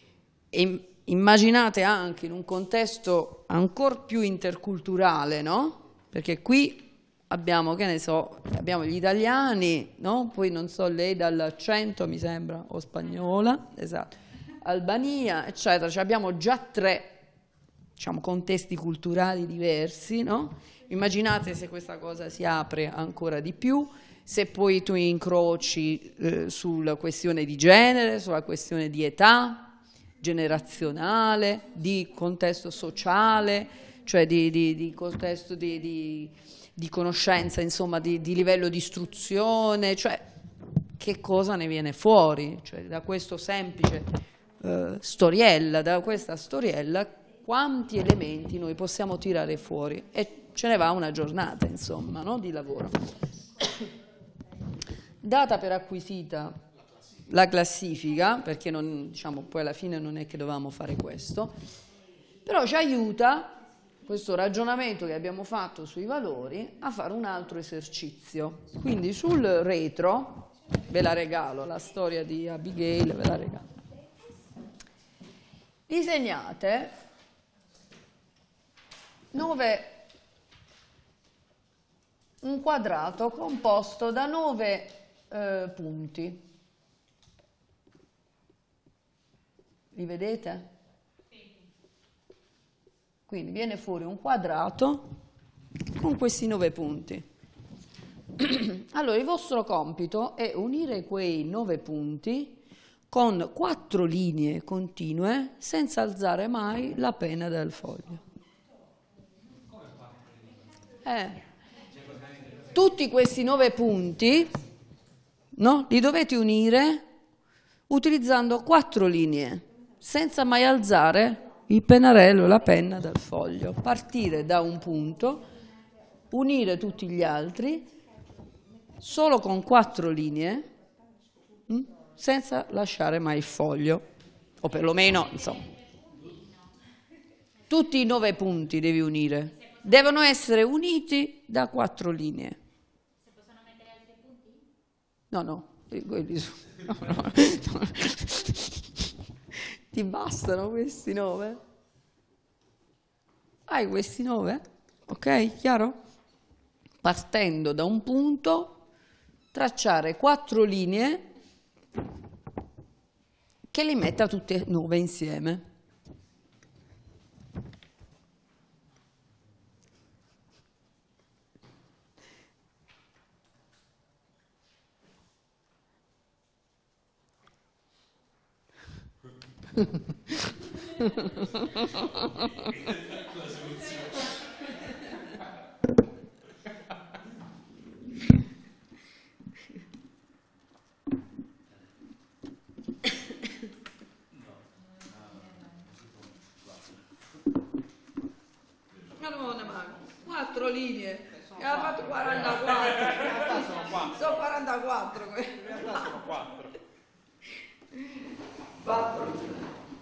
e immaginate anche in un contesto ancora più interculturale, no? Perché qui abbiamo, che ne so, abbiamo gli italiani, no? Poi non so, lei dall'accento mi sembra, o spagnola, esatto, Albania, eccetera. Cioè abbiamo già tre, diciamo, contesti culturali diversi, no? Immaginate se questa cosa si apre ancora di più, se poi tu incroci eh, sulla questione di genere, sulla questione di età, generazionale, di contesto sociale, cioè di, di, di contesto di, di, di conoscenza, insomma, di, di livello di istruzione, cioè che cosa ne viene fuori? Cioè, da questo semplice eh, storiella, da questa storiella, quanti elementi noi possiamo tirare fuori? E ce ne va una giornata, insomma, no? di lavoro. Data per acquisita la classifica, perché non, diciamo, poi alla fine non è che dovevamo fare questo, però ci aiuta questo ragionamento che abbiamo fatto sui valori a fare un altro esercizio. Quindi sul retro, ve la regalo, la storia di Abigail, ve la regalo. disegnate nove, un quadrato composto da nove eh, punti. Li vedete? Quindi viene fuori un quadrato con questi nove punti. Allora il vostro compito è unire quei nove punti con quattro linee continue senza alzare mai la penna dal foglio. Eh. Tutti questi nove punti, no, li dovete unire utilizzando quattro linee senza mai alzare il pennarello e la penna dal foglio. Partire da un punto, unire tutti gli altri solo con quattro linee, mh, senza lasciare mai il foglio, o perlomeno, insomma, tutti i nove punti devi unire, devono essere uniti da quattro linee. Se possono mettere altri punti? No, no, quelli sono, no, no, no. Ti bastano questi nove? Hai questi nove? Ok, chiaro? Partendo da un punto, tracciare quattro linee che li metta tutte e nove insieme. Madonna, ma quattro linee, e ha fatto quarantaquattro. Sono quarantaquattro. In realtà sono quattro. quattro.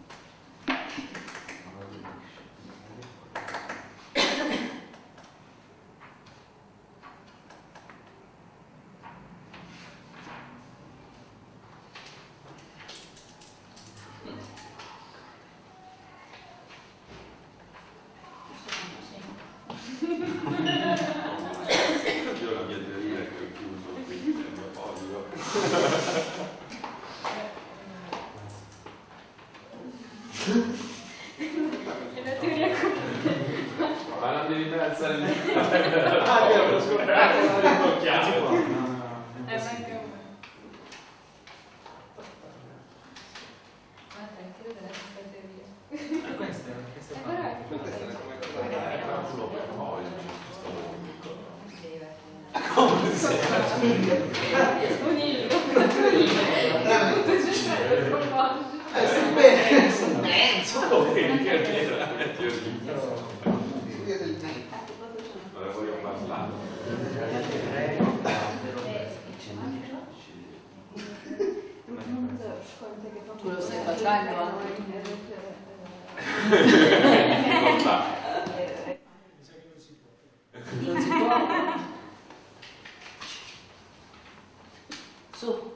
Io la mia teoria è che ho chiuso qui il mio foglio. È la teoria completa. Ma non devi per alzare il ah, io l'ho scoperto, non l'ho detto chiaro. Eh, manca uno. Ma dai, credo della nostra teoria. Questa è Però Questa è come cosa solo per foglio. come sei? Unito. Allora voglio parlare. Tu lo stai facendo anche? Non si può? Su.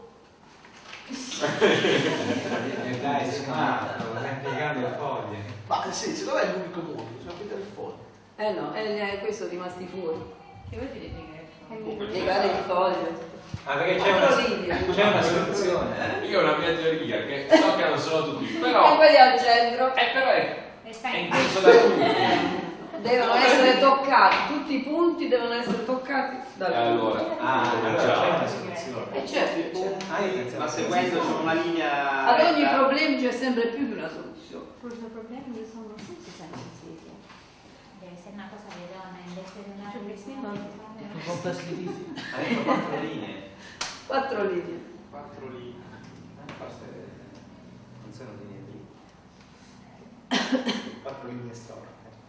Dai, smart, stai piegando le foglie. Ma sì, secondo me è l'unico modo, bisogna piegare il foglio. Eh no, eh, questo è rimasti fuori. Che vuol dire piegare? Piegare il foglio. Ah, perché c'è una, c'è una soluzione. Io ho una mia teoria che so che non sono tutti, E però quelli al centro eh, però è, E è stai in corso da tutti. devono essere toccati, tutti i punti devono essere toccati E dal allora, Ah, allora cominciamo. c'è una soluzione. E certo, Ah, io pensavo Ma seguendo c'è una linea ad ogni retta. problema c'è sempre più di una soluzione. Questo problema mi sono tutti sentiti. deve essere una cosa vedona, invece di una Cioè, riflessione. Un po' facilissimo. Ha detto quattro linee. Quattro linee. Quattro linee. Forse non sono linee dritte. Quattro linee storte.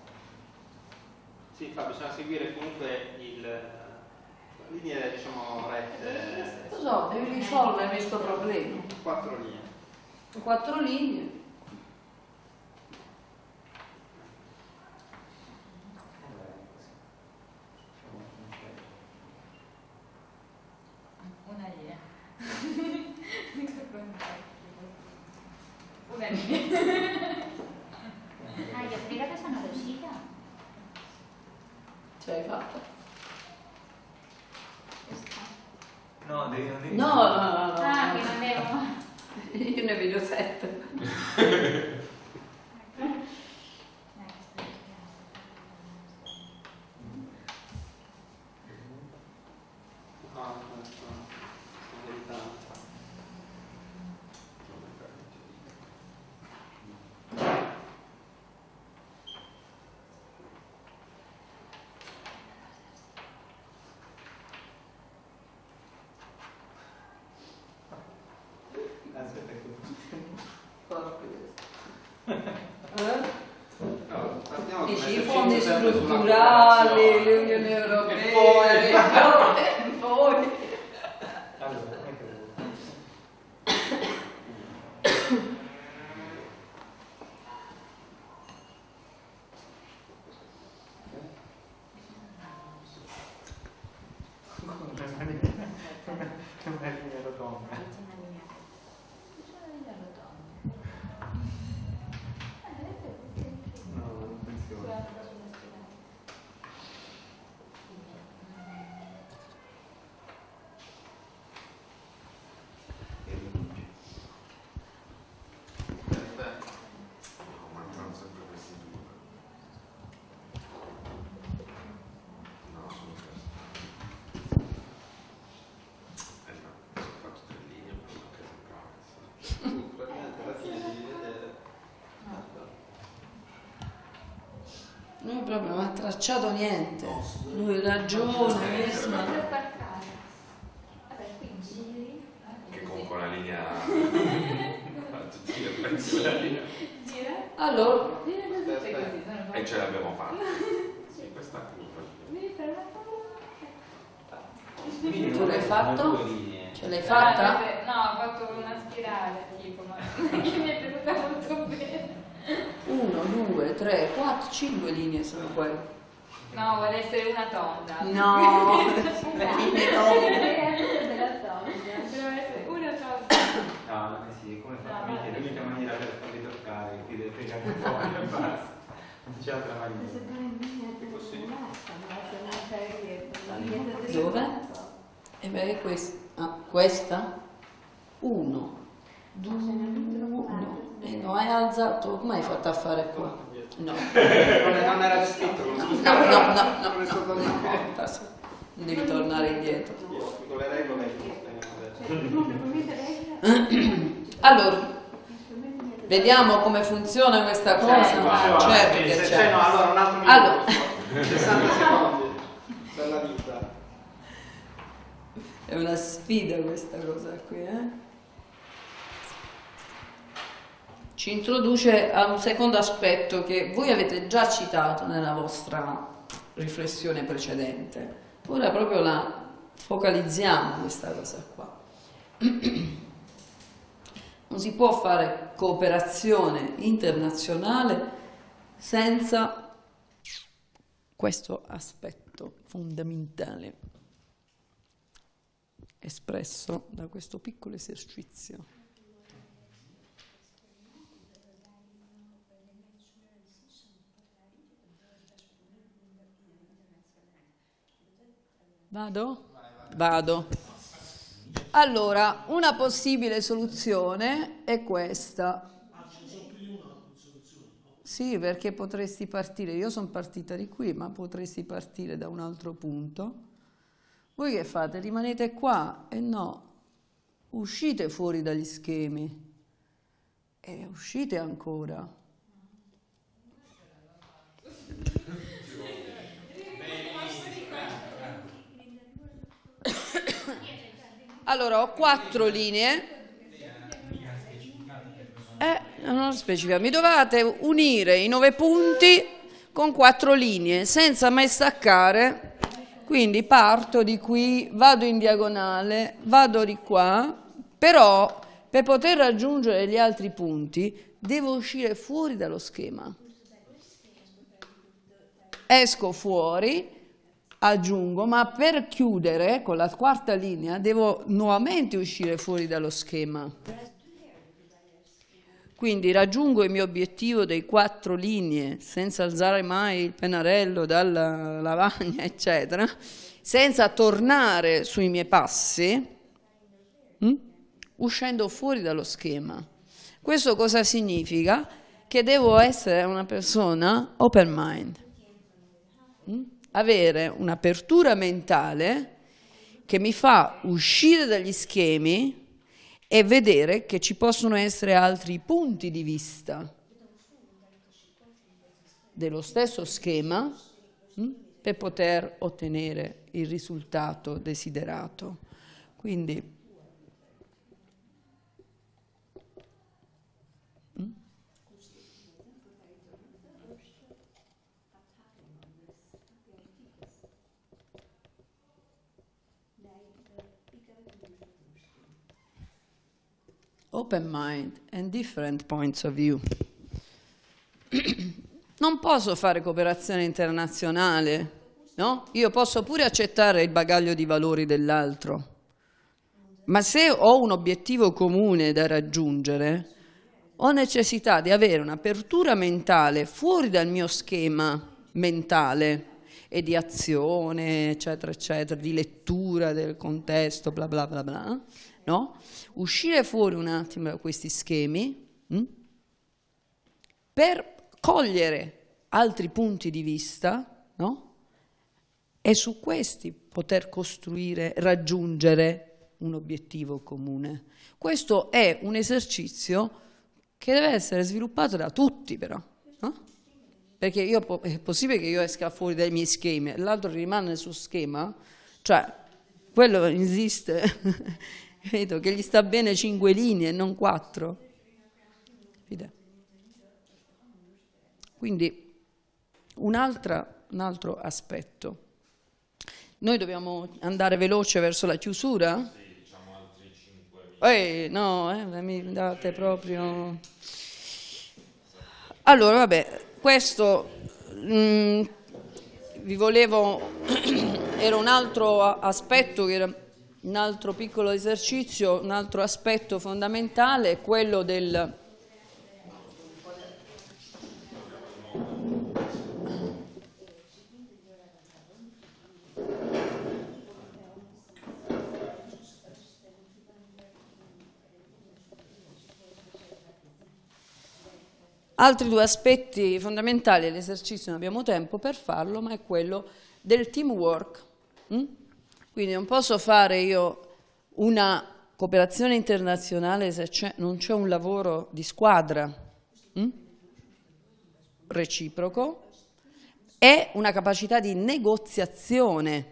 Sì, fa, bisogna seguire comunque il linee, diciamo, rette. Lo so, devi risolvere questo problema. Quattro linee. Quattro linee. Una linea. Una linea. Mira che sono riuscita. Ce l'hai fatta? No, devi, non devi. No, no, no, no. Ah, che non devo. Io ne vedo sette. Dici i fondi strutturali, l'Unione Europea, e poi. Lui proprio non ha tracciato niente. Lui ragione, ma... Che comunque una linea a tutti gli effetti della linea. Allora, E ce l'abbiamo fatta. Sì, questa curva. tu l'hai fatto? Ce l'hai fatta? No, ho fatto una spirale tipo, ma che mi è venuta molto bene. Uno, due, tre, quattro, cinque linee sono quelle. No, vuole essere una tonda. No, le linee tonde. Della tonda. Deve essere una tonda. No, ma sì, come fa? No, è l'unica maniera per farli toccare, qui deve pregare un po' e basta. Non c'è altra maniera. Dove? E beh, questa. Ah, questa? Uno, due, no. E no, hai alzato, come hai fatto a fare qua? No. Non era scritto con No, lo no, no, no, no, non è stato no, no, devi tornare indietro. con le regole Allora, vediamo come funziona questa cosa. Ah, certo che se c'è. c'è, no, allora un altro minuto. Allora. sessanta secondi per la vita. È una sfida questa cosa qui, eh? Ci introduce a un secondo aspetto che voi avete già citato nella vostra riflessione precedente. Ora proprio la focalizziamo questa cosa qua. Non si può fare cooperazione internazionale senza questo aspetto fondamentale espresso da questo piccolo esercizio. Vado? Vado. Allora, una possibile soluzione è questa. Sì, perché potresti partire, io sono partita di qui, ma potresti partire da un altro punto. Voi che fate? Rimanete qua? E no, uscite fuori dagli schemi. E uscite ancora. Allora, ho quattro linee. Eh, non ho specificato. Mi dovete unire i nove punti con quattro linee, senza mai staccare. Quindi parto di qui, vado in diagonale, vado di qua, però per poter raggiungere gli altri punti devo uscire fuori dallo schema. Esco fuori, aggiungo, ma per chiudere con la quarta linea devo nuovamente uscire fuori dallo schema. Quindi raggiungo il mio obiettivo dei quattro linee senza alzare mai il pennarello dalla lavagna, eccetera, senza tornare sui miei passi, hm? uscendo fuori dallo schema. Questo cosa significa? Che devo essere una persona open mind, hm? avere un'apertura mentale che mi fa uscire dagli schemi e vedere che ci possono essere altri punti di vista dello stesso schema hm, per poter ottenere il risultato desiderato. Quindi hm? Open mind and different points of view. Non posso fare cooperazione internazionale, no? Io posso pure accettare il bagaglio di valori dell'altro, ma se ho un obiettivo comune da raggiungere, ho necessità di avere un'apertura mentale fuori dal mio schema mentale e di azione, eccetera, eccetera, di lettura del contesto, bla bla bla bla, no? Uscire fuori un attimo da questi schemi hm? per cogliere altri punti di vista, no? E su questi poter costruire, raggiungere un obiettivo comune. Questo è un esercizio che deve essere sviluppato da tutti però, no? Perché io, è possibile che io esca fuori dai miei schemi e l'altro rimane sul schema, cioè quello insiste. Vedo che gli sta bene cinque linee e non quattro. Quindi un, un altro aspetto. Noi dobbiamo andare veloce verso la chiusura? Sì, diciamo altri cinque minuti. Eh, no, eh, mi date proprio... Allora, vabbè, questo mh, vi volevo... era un altro aspetto che era... Un altro piccolo esercizio, un altro aspetto fondamentale è quello del altri due aspetti fondamentali dell'esercizio, non abbiamo tempo per farlo, ma è quello del teamwork. Mm? Quindi non posso fare io una cooperazione internazionale se non c'è un lavoro di squadra hm? reciproco e una capacità di negoziazione.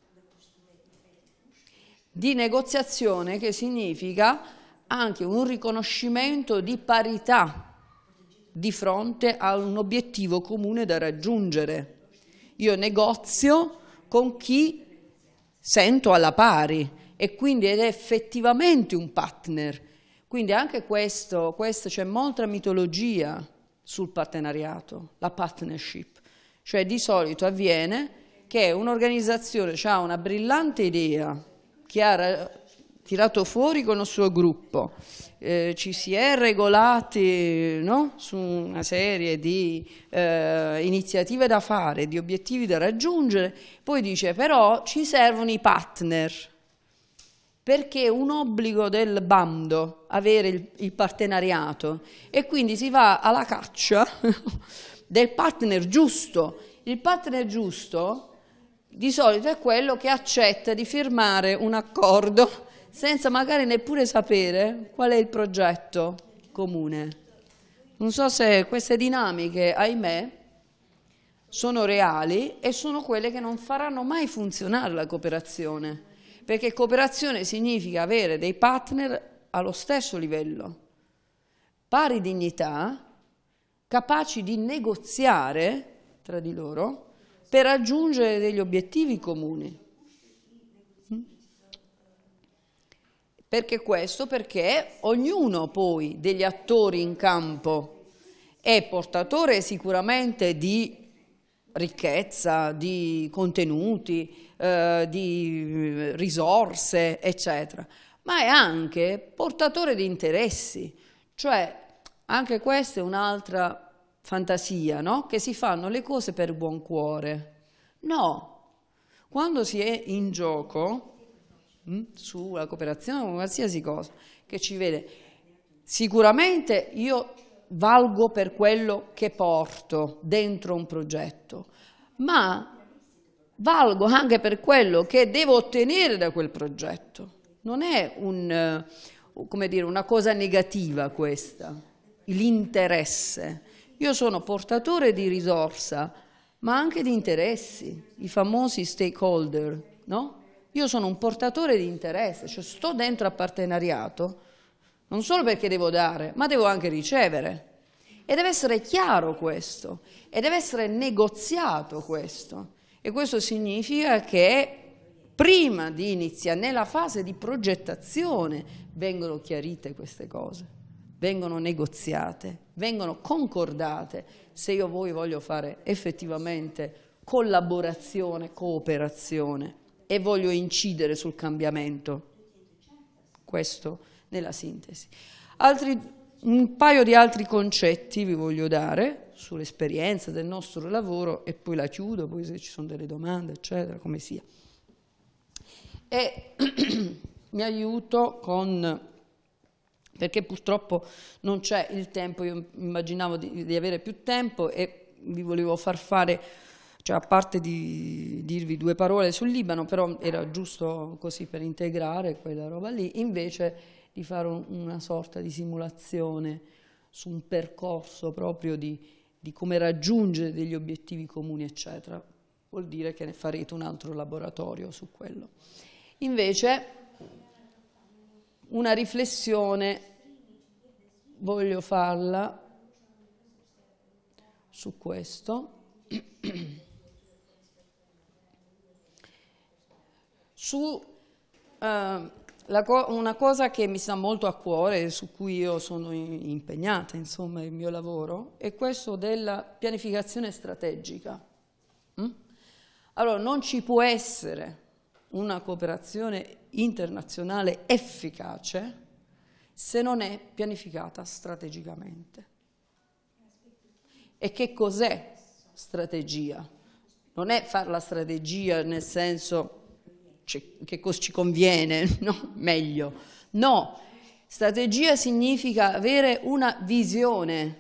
Di negoziazione che significa anche un riconoscimento di parità di fronte a un obiettivo comune da raggiungere. Io negozio con chi sento alla pari e quindi ed è effettivamente un partner. Quindi anche questo, questo c'è molta mitologia sul partenariato, la partnership. Cioè di solito avviene che un'organizzazione ha una brillante idea che ha tirato fuori con il suo gruppo, eh, ci si è regolati, no? Su una serie di eh, iniziative da fare, di obiettivi da raggiungere, poi dice però ci servono i partner, perché è un obbligo del bando avere il, il partenariato e quindi si va alla caccia del partner giusto. Il partner giusto di solito è quello che accetta di firmare un accordo senza magari neppure sapere qual è il progetto comune. Non so se queste dinamiche, ahimè, sono reali e sono quelle che non faranno mai funzionare la cooperazione, perché cooperazione significa avere dei partner allo stesso livello, pari dignità, capaci di negoziare tra di loro per raggiungere degli obiettivi comuni. Perché questo? Perché ognuno poi degli attori in campo è portatore sicuramente di ricchezza, di contenuti, eh, di risorse, eccetera, ma è anche portatore di interessi, cioè anche questa è un'altra fantasia, no? Che si fanno le cose per buon cuore. No, quando si è in gioco mh, sulla cooperazione o qualsiasi cosa che ci vede, sicuramente io valgo per quello che porto dentro un progetto, ma valgo anche per quello che devo ottenere da quel progetto. Non è un, come dire, una cosa negativa questa, l'interesse. Io sono portatore di risorsa, ma anche di interessi, i famosi stakeholder, no? Io sono un portatore di interesse, cioè sto dentro a partenariato, non solo perché devo dare, ma devo anche ricevere. E deve essere chiaro questo, e deve essere negoziato questo. E questo significa che prima di iniziare, nella fase di progettazione, vengono chiarite queste cose, vengono negoziate, vengono concordate, se io voi voglio fare effettivamente collaborazione, cooperazione e voglio incidere sul cambiamento. Questo nella sintesi. Altri, un paio di altri concetti vi voglio dare sull'esperienza del nostro lavoro e poi la chiudo, poi se ci sono delle domande, eccetera, come sia. E mi aiuto con, perché purtroppo non c'è il tempo, io immaginavo di, di avere più tempo e vi volevo far fare, cioè a parte di dirvi due parole sul Libano, però era giusto così per integrare quella roba lì, invece di fare un, una sorta di simulazione su un percorso proprio di, di come raggiungere degli obiettivi comuni, eccetera. Vuol dire che ne farete un altro laboratorio su quello. Invece, una riflessione voglio farla su questo. Su eh, la co- una cosa che mi sta molto a cuore, su cui io sono impegnata, insomma, il mio lavoro, è questo della pianificazione strategica. Mm? Allora, non ci può essere una cooperazione internazionale efficace se non è pianificata strategicamente. E che cos'è strategia? Non è fare la strategia nel senso che cosa ci conviene, no? Meglio. No, strategia significa avere una visione,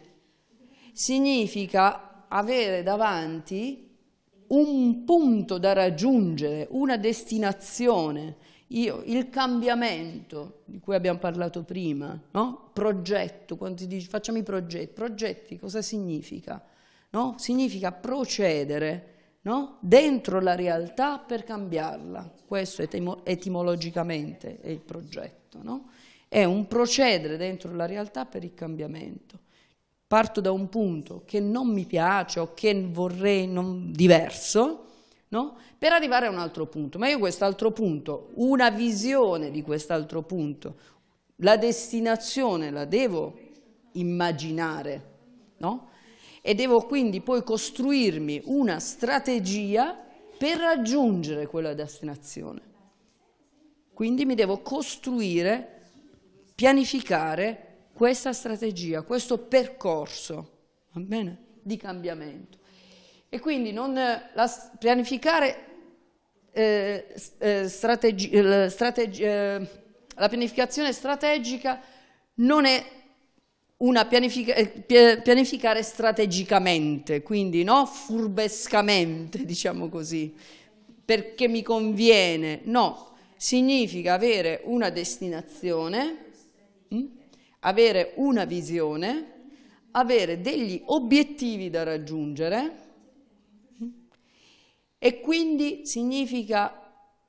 significa avere davanti un punto da raggiungere, una destinazione. Io, il cambiamento di cui abbiamo parlato prima, no? Progetto, quando ti dici facciamo i progetti, progetti cosa significa? No? Significa procedere, no? Dentro la realtà per cambiarla. Questo etimo, etimologicamente è il progetto, no? È un procedere dentro la realtà per il cambiamento. Parto da un punto che non mi piace o che vorrei non, diverso, no? Per arrivare a un altro punto. Ma io quest'altro punto, una visione di quest'altro punto, la destinazione la devo immaginare, no? E devo quindi poi costruirmi una strategia per raggiungere quella destinazione. Quindi mi devo costruire, pianificare questa strategia, questo percorso, va bene? Di cambiamento. E quindi non, la, pianificare eh, eh, strategi, eh, strategi, eh, la pianificazione strategica non è una pianifica, eh, pianificare strategicamente, quindi no, furbescamente, diciamo così, perché mi conviene, no, significa avere una destinazione, mh? avere una visione, avere degli obiettivi da raggiungere mh? e quindi significa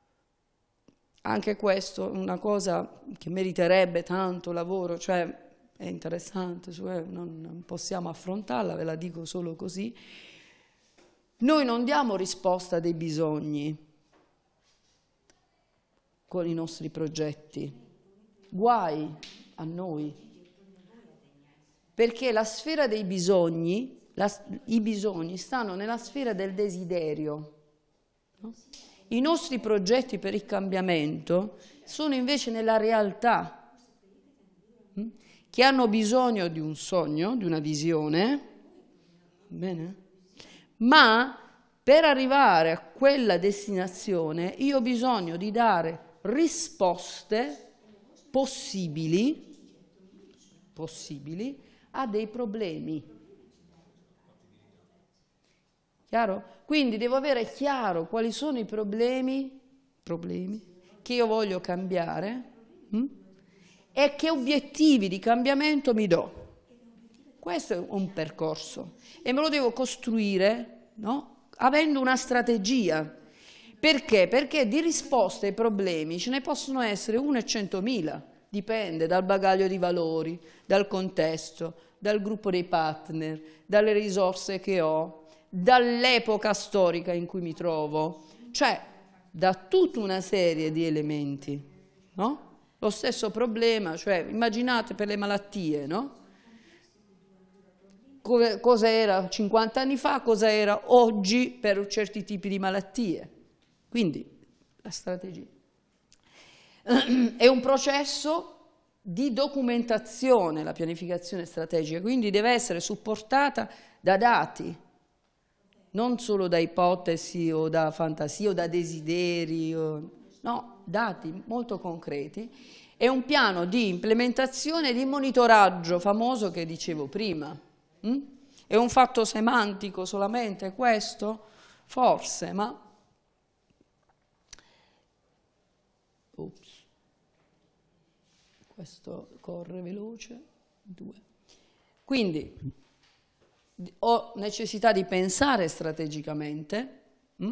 anche questo, una cosa che meriterebbe tanto lavoro, cioè è interessante, cioè non, non possiamo affrontarla, ve la dico solo così. Noi non diamo risposta dei bisogni con i nostri progetti, guai a noi, perché la sfera dei bisogni, la, i bisogni stanno nella sfera del desiderio. No? I nostri progetti per il cambiamento sono invece nella realtà. che hanno bisogno di un sogno, di una visione, bene? Ma per arrivare a quella destinazione io ho bisogno di dare risposte possibili, possibili a dei problemi. Chiaro? Quindi devo avere chiaro quali sono i problemi, problemi che io voglio cambiare hm? e che obiettivi di cambiamento mi do. Questo è un percorso e me lo devo costruire, no? Avendo una strategia. Perché? Perché di risposte ai problemi ce ne possono essere uno e centomila, dipende dal bagaglio di valori, dal contesto, dal gruppo dei partner, dalle risorse che ho, dall'epoca storica in cui mi trovo, cioè da tutta una serie di elementi, no? Lo stesso problema, cioè immaginate per le malattie, no? Cosa era cinquanta anni fa, cosa era oggi per certi tipi di malattie. Quindi la strategia è un processo di documentazione, la pianificazione strategica, quindi deve essere supportata da dati, non solo da ipotesi o da fantasie o da desideri, o, no, dati molto concreti. È un piano di implementazione e di monitoraggio famoso che dicevo prima. Mm? È un fatto semantico solamente questo? Forse, ma... Ops. Questo corre veloce. Due. Quindi ho necessità di pensare strategicamente mm?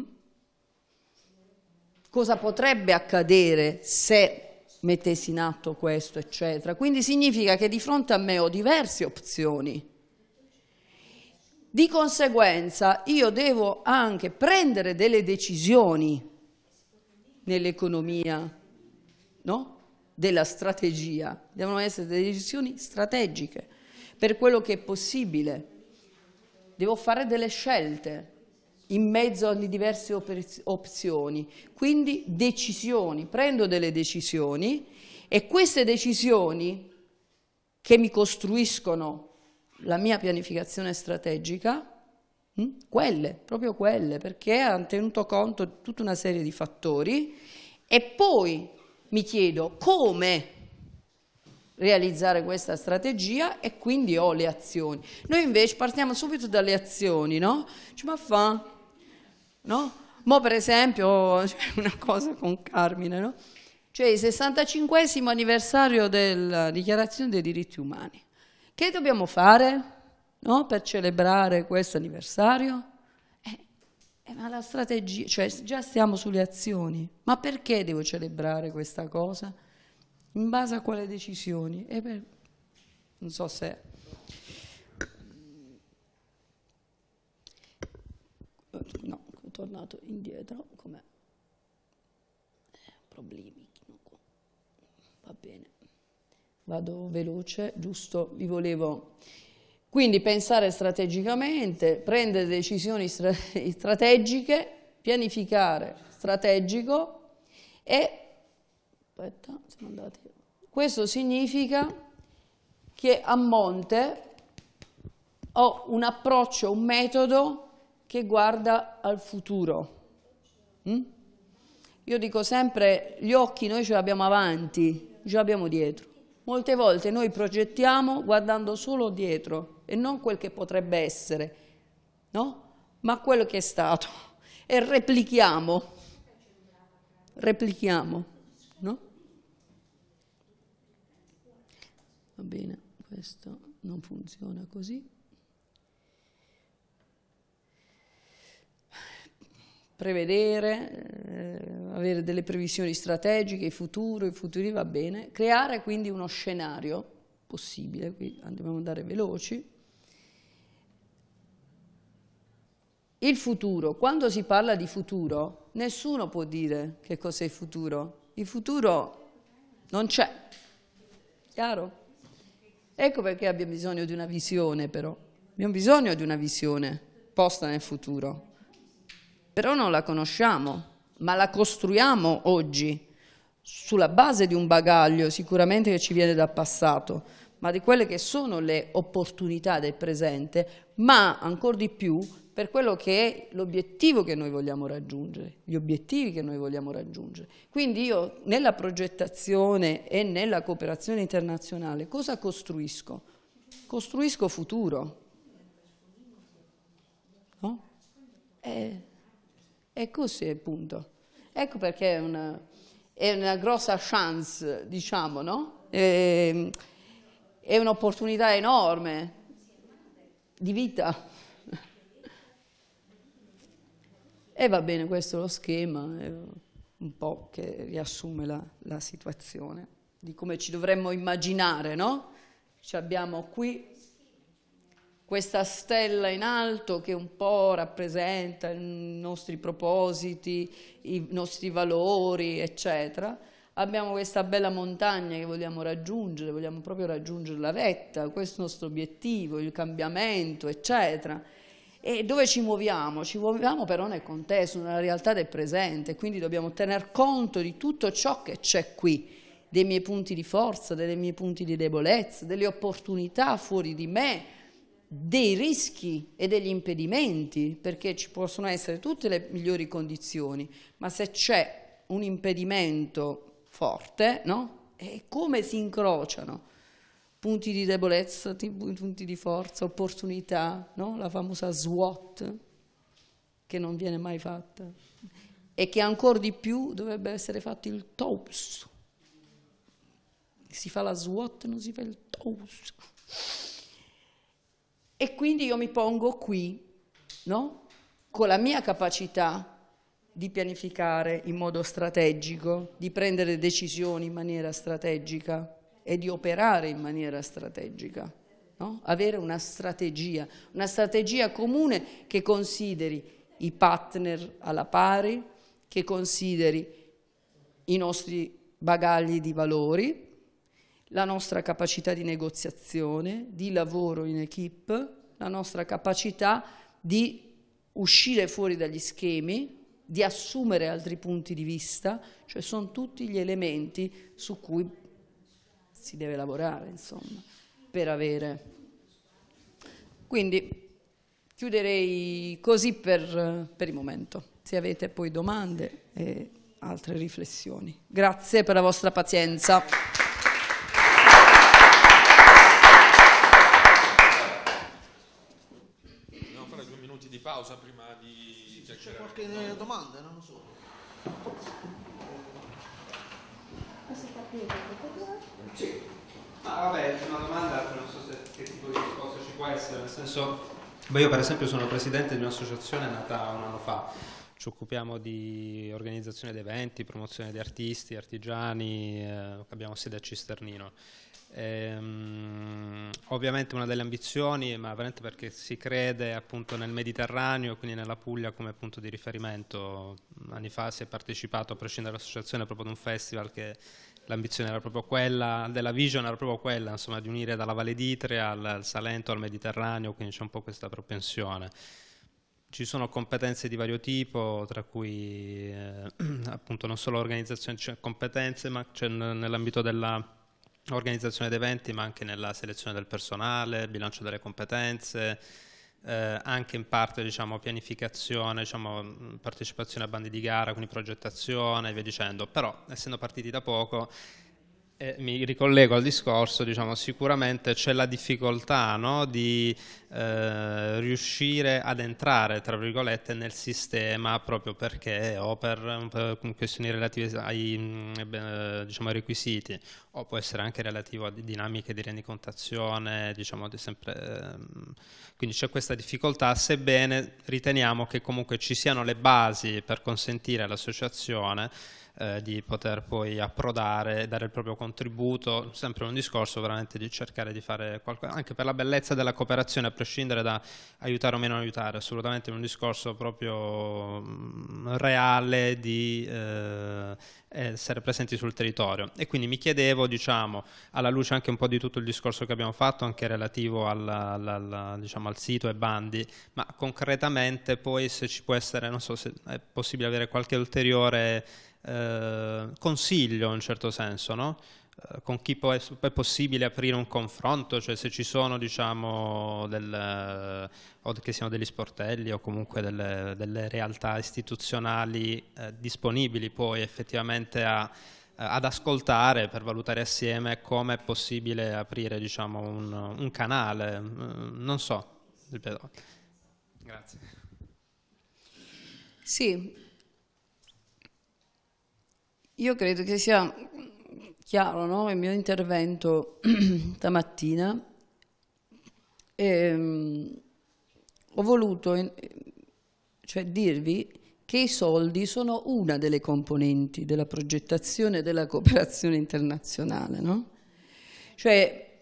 cosa potrebbe accadere se mettessi in atto questo, eccetera. Quindi significa che di fronte a me ho diverse opzioni. Di conseguenza io devo anche prendere delle decisioni nell'economia, no? Della strategia. Devono essere delle decisioni strategiche per quello che è possibile. Devo fare delle scelte in mezzo alle diverse op- opzioni. Quindi decisioni, prendo delle decisioni e queste decisioni che mi costruiscono la mia pianificazione strategica, mh? quelle, proprio quelle, perché hanno tenuto conto di tutta una serie di fattori e poi mi chiedo come realizzare questa strategia e quindi ho le azioni. Noi invece partiamo subito dalle azioni, no? Cioè, ma fa, no? Mo per esempio, c'è una cosa con Carmine, no? Cioè il sessantacinquesimo anniversario della Dichiarazione dei diritti umani. Che dobbiamo fare, no, per celebrare questo anniversario? Eh, eh, ma la strategia, cioè già stiamo sulle azioni, ma perché devo celebrare questa cosa? In base a quale decisioni? Eh, beh, non so se... No, ho tornato indietro, com'è? Problemi, va bene. Vado veloce, giusto, vi volevo... Quindi pensare strategicamente, prendere decisioni stra strategiche, pianificare strategico e... Aspetta, siamo andati... Questo significa che a monte ho un approccio, un metodo che guarda al futuro. Mm? Io dico sempre, gli occhi noi ce li abbiamo avanti, ce li abbiamo dietro. Molte volte noi progettiamo guardando solo dietro e non quel che potrebbe essere, no? Ma quello che è stato. E replichiamo, replichiamo, no? Va bene, questo non funziona così. Prevedere, eh, avere delle previsioni strategiche, il futuro, i futuri va bene, creare quindi uno scenario possibile, qui dobbiamo andare veloci. Il futuro, quando si parla di futuro, nessuno può dire che cos'è il futuro, il futuro non c'è, chiaro? Ecco perché abbiamo bisogno di una visione però, abbiamo bisogno di una visione posta nel futuro. Però non la conosciamo, ma la costruiamo oggi, sulla base di un bagaglio sicuramente che ci viene dal passato, ma di quelle che sono le opportunità del presente, ma ancora di più per quello che è l'obiettivo che noi vogliamo raggiungere, gli obiettivi che noi vogliamo raggiungere. Quindi io nella progettazione e nella cooperazione internazionale cosa costruisco? Costruisco futuro. No? E, e così appunto. Ecco perché è una, è una grossa chance, diciamo, no? È, è un'opportunità enorme di vita. E va bene, questo è lo schema, è un po' che riassume la, la situazione, di come ci dovremmo immaginare, no? Ci abbiamo qui questa stella in alto che un po' rappresenta i nostri propositi, i nostri valori, eccetera. Abbiamo questa bella montagna che vogliamo raggiungere, vogliamo proprio raggiungere la vetta, questo è il nostro obiettivo, il cambiamento, eccetera. E dove ci muoviamo? Ci muoviamo però nel contesto, nella realtà del presente, quindi dobbiamo tener conto di tutto ciò che c'è qui, dei miei punti di forza, dei miei punti di debolezza, delle opportunità fuori di me, dei rischi e degli impedimenti, perché ci possono essere tutte le migliori condizioni, ma se c'è un impedimento forte, no? E come si incrociano? Punti di debolezza, punti di forza, opportunità, no? La famosa SWOT che non viene mai fatta e che ancora di più dovrebbe essere fatto il TOWS. Si fa la SWOT, non si fa il TOWS. E quindi io mi pongo qui, no? Con la mia capacità di pianificare in modo strategico, di prendere decisioni in maniera strategica e di operare in maniera strategica, no? Avere una strategia, una strategia comune che consideri i partner alla pari, che consideri i nostri bagagli di valori, la nostra capacità di negoziazione, di lavoro in equipe, la nostra capacità di uscire fuori dagli schemi, di assumere altri punti di vista, cioè sono tutti gli elementi su cui si deve lavorare, insomma, per avere. Quindi chiuderei così per, per il momento. Se avete poi domande e altre riflessioni. Grazie per la vostra pazienza. Dobbiamo fare due minuti di pausa prima di chiacchierare. C'è qualche domanda? Non lo so. Sì. Ah, vabbè, una domanda, non so se, che tipo di risposta ci può essere, nel senso, beh, io per esempio sono presidente di un'associazione nata un anno fa, ci occupiamo di organizzazione di eventi, promozione di artisti, artigiani, eh, abbiamo sede a Cisternino. Ehm, ovviamente una delle ambizioni, ma veramente perché si crede appunto nel Mediterraneo, quindi nella Puglia come punto di riferimento. Anni fa si è partecipato, a prescindere dall'associazione, proprio ad un festival che l'ambizione era proprio quella, della vision era proprio quella, insomma, di unire dalla Valle d'Itria al, al Salento, al Mediterraneo, quindi c'è un po' questa propensione. Ci sono competenze di vario tipo, tra cui eh, appunto non solo organizzazione, cioè competenze, ma c'è nell'ambito della organizzazione di eventi, ma anche nella selezione del personale, bilancio delle competenze, eh, anche in parte, diciamo, pianificazione, diciamo, partecipazione a bandi di gara, quindi progettazione e via dicendo. Però, essendo partiti da poco, eh, mi ricollego al discorso, diciamo, sicuramente c'è la difficoltà, no, di eh, riuscire ad entrare, tra virgolette, nel sistema, proprio perché o per, per questioni relative ai, eh, diciamo, ai requisiti, o può essere anche relativo a dinamiche di rendicontazione, diciamo, di sempre, eh, quindi c'è questa difficoltà, sebbene riteniamo che comunque ci siano le basi per consentire all'associazione Eh, di poter poi approdare, dare il proprio contributo, sempre un discorso veramente di cercare di fare qualcosa, anche per la bellezza della cooperazione, a prescindere da aiutare o meno aiutare, assolutamente un discorso proprio mh, reale di eh, essere presenti sul territorio. E quindi mi chiedevo, diciamo, alla luce anche un po' di tutto il discorso che abbiamo fatto, anche relativo alla, alla, alla, diciamo, al sito e bandi, ma concretamente poi se ci può essere, non so se è possibile avere qualche ulteriore Eh, consiglio in un certo senso, no? con chi può es- è possibile aprire un confronto, cioè se ci sono, diciamo, del, o che siano degli sportelli o comunque delle, delle realtà istituzionali eh, disponibili poi effettivamente a, ad ascoltare per valutare assieme come è possibile aprire, diciamo, un, un canale, non so. Grazie. Sì, io credo che sia chiaro, no? Il mio intervento stamattina, ehm, ho voluto cioè, dirvi che i soldi sono una delle componenti della progettazione della cooperazione internazionale, no? Cioè,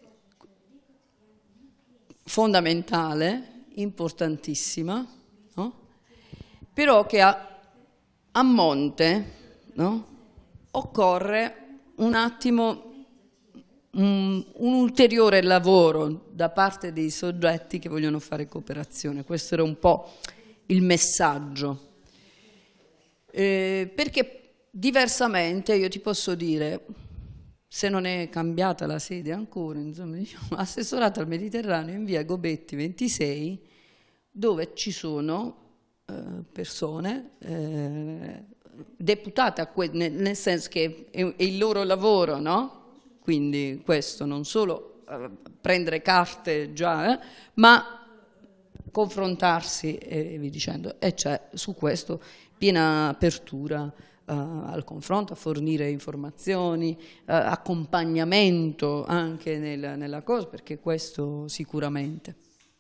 fondamentale, importantissima, no? Però che a, a monte, no? Occorre un attimo un, un ulteriore lavoro da parte dei soggetti che vogliono fare cooperazione. Questo era un po' il messaggio. Eh, perché diversamente io ti posso dire, se non è cambiata la sede ancora, insomma, diciamo, assessorato al Mediterraneo in via Gobetti ventisei, dove ci sono eh, persone eh, deputate a que- nel, nel senso che è, è il loro lavoro, no? Quindi questo non solo eh, prendere carte già, eh, ma confrontarsi e via dicendo. E c'è su questo piena apertura uh, al confronto, a fornire informazioni, uh, accompagnamento anche nel, nella cosa, perché questo sicuramente.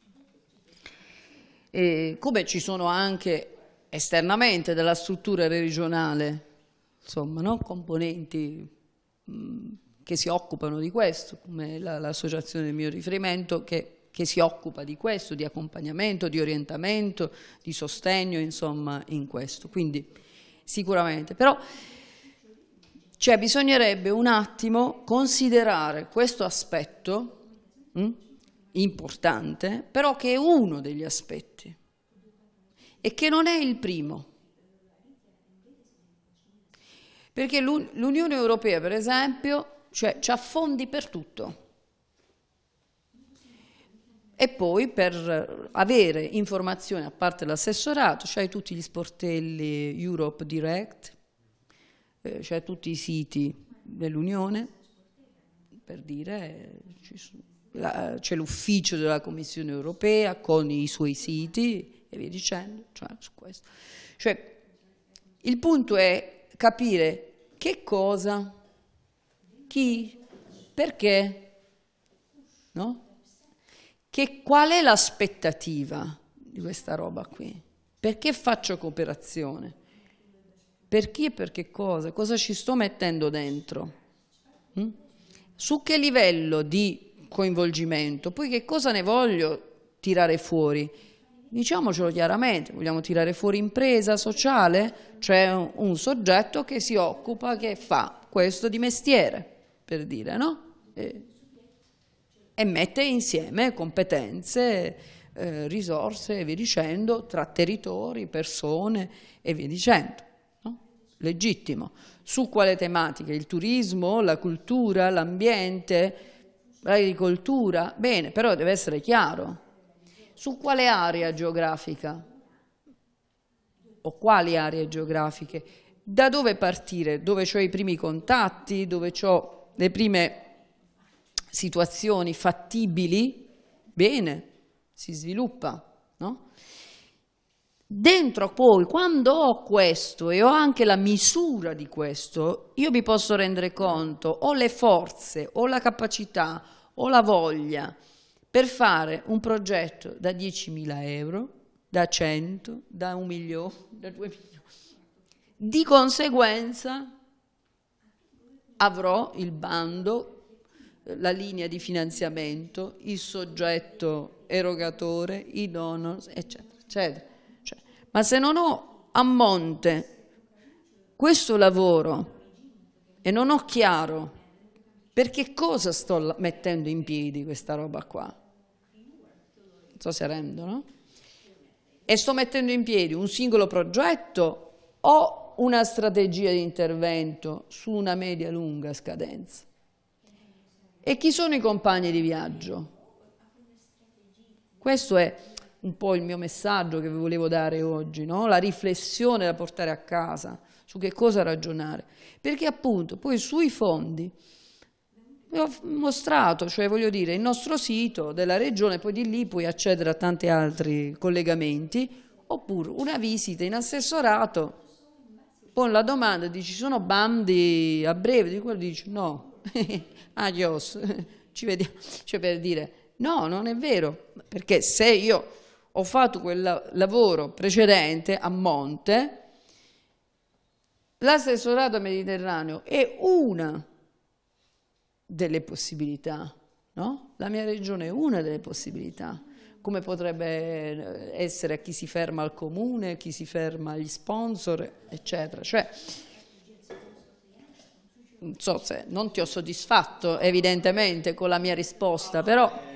E come ci sono anche esternamente dalla struttura regionale, insomma, no? Componenti mh, che si occupano di questo, come la, l'associazione del mio riferimento, che che si occupa di questo, di accompagnamento, di orientamento, di sostegno, insomma, in questo. Quindi sicuramente. Però cioè, bisognerebbe un attimo considerare questo aspetto mh, importante, però che è uno degli aspetti e che non è il primo. Perché l'Unione Europea, per esempio, cioè, c'ha fondi per tutto. E poi per avere informazioni, a parte l'assessorato, c'hai tutti gli sportelli Europe Direct, eh, c'hai tutti i siti dell'Unione, per dire, c'è l'ufficio della Commissione Europea con i suoi siti e via dicendo, cioè, su questo. Cioè, il punto è capire che cosa, chi, perché, no? Che qual è l'aspettativa di questa roba qui? Perché faccio cooperazione? Per chi e per che cosa? Cosa ci sto mettendo dentro? Mm? Su che livello di coinvolgimento? Poi che cosa ne voglio tirare fuori? Diciamocelo chiaramente, vogliamo tirare fuori impresa sociale? Cioè un, un soggetto che si occupa, che fa questo di mestiere, per dire, no? E, e mette insieme competenze, eh, risorse e via dicendo, tra territori, persone e via dicendo. No? Legittimo. Su quale tematica? Il turismo, la cultura, l'ambiente, l'agricoltura? Bene, però deve essere chiaro. Su quale area geografica? O quali aree geografiche? Da dove partire? Dove ho i primi contatti? Dove ho le prime situazioni fattibili? Bene, si sviluppa, no? Dentro poi, quando ho questo e ho anche la misura di questo, io mi posso rendere conto, ho le forze, ho la capacità, ho la voglia per fare un progetto da diecimila euro, da cento, da un milione, da due milioni. Di conseguenza avrò il bando, la linea di finanziamento, il soggetto erogatore, i donors, eccetera, eccetera. Cioè, ma se non ho a monte questo lavoro e non ho chiaro per che cosa sto mettendo in piedi questa roba qua, non so se rendo, no? E sto mettendo in piedi un singolo progetto o una strategia di intervento su una media-lunga scadenza? E chi sono i compagni di viaggio? Questo è un po' il mio messaggio che vi volevo dare oggi, no? La riflessione da portare a casa, su che cosa ragionare. Perché appunto poi sui fondi, vi ho mostrato, cioè voglio dire, il nostro sito della regione, poi di lì puoi accedere a tanti altri collegamenti, oppure una visita in assessorato, pon la domanda, dici sono bandi a breve, di quello dici no, adios, ci vediamo, cioè per dire no, non è vero, perché se io ho fatto quel lavoro precedente a monte, l'assessorato mediterraneo è una delle possibilità, no? La mia regione è una delle possibilità, come potrebbe essere a chi si ferma al comune, chi si ferma agli sponsor, eccetera. Cioè, non so se non ti ho soddisfatto evidentemente con la mia risposta, però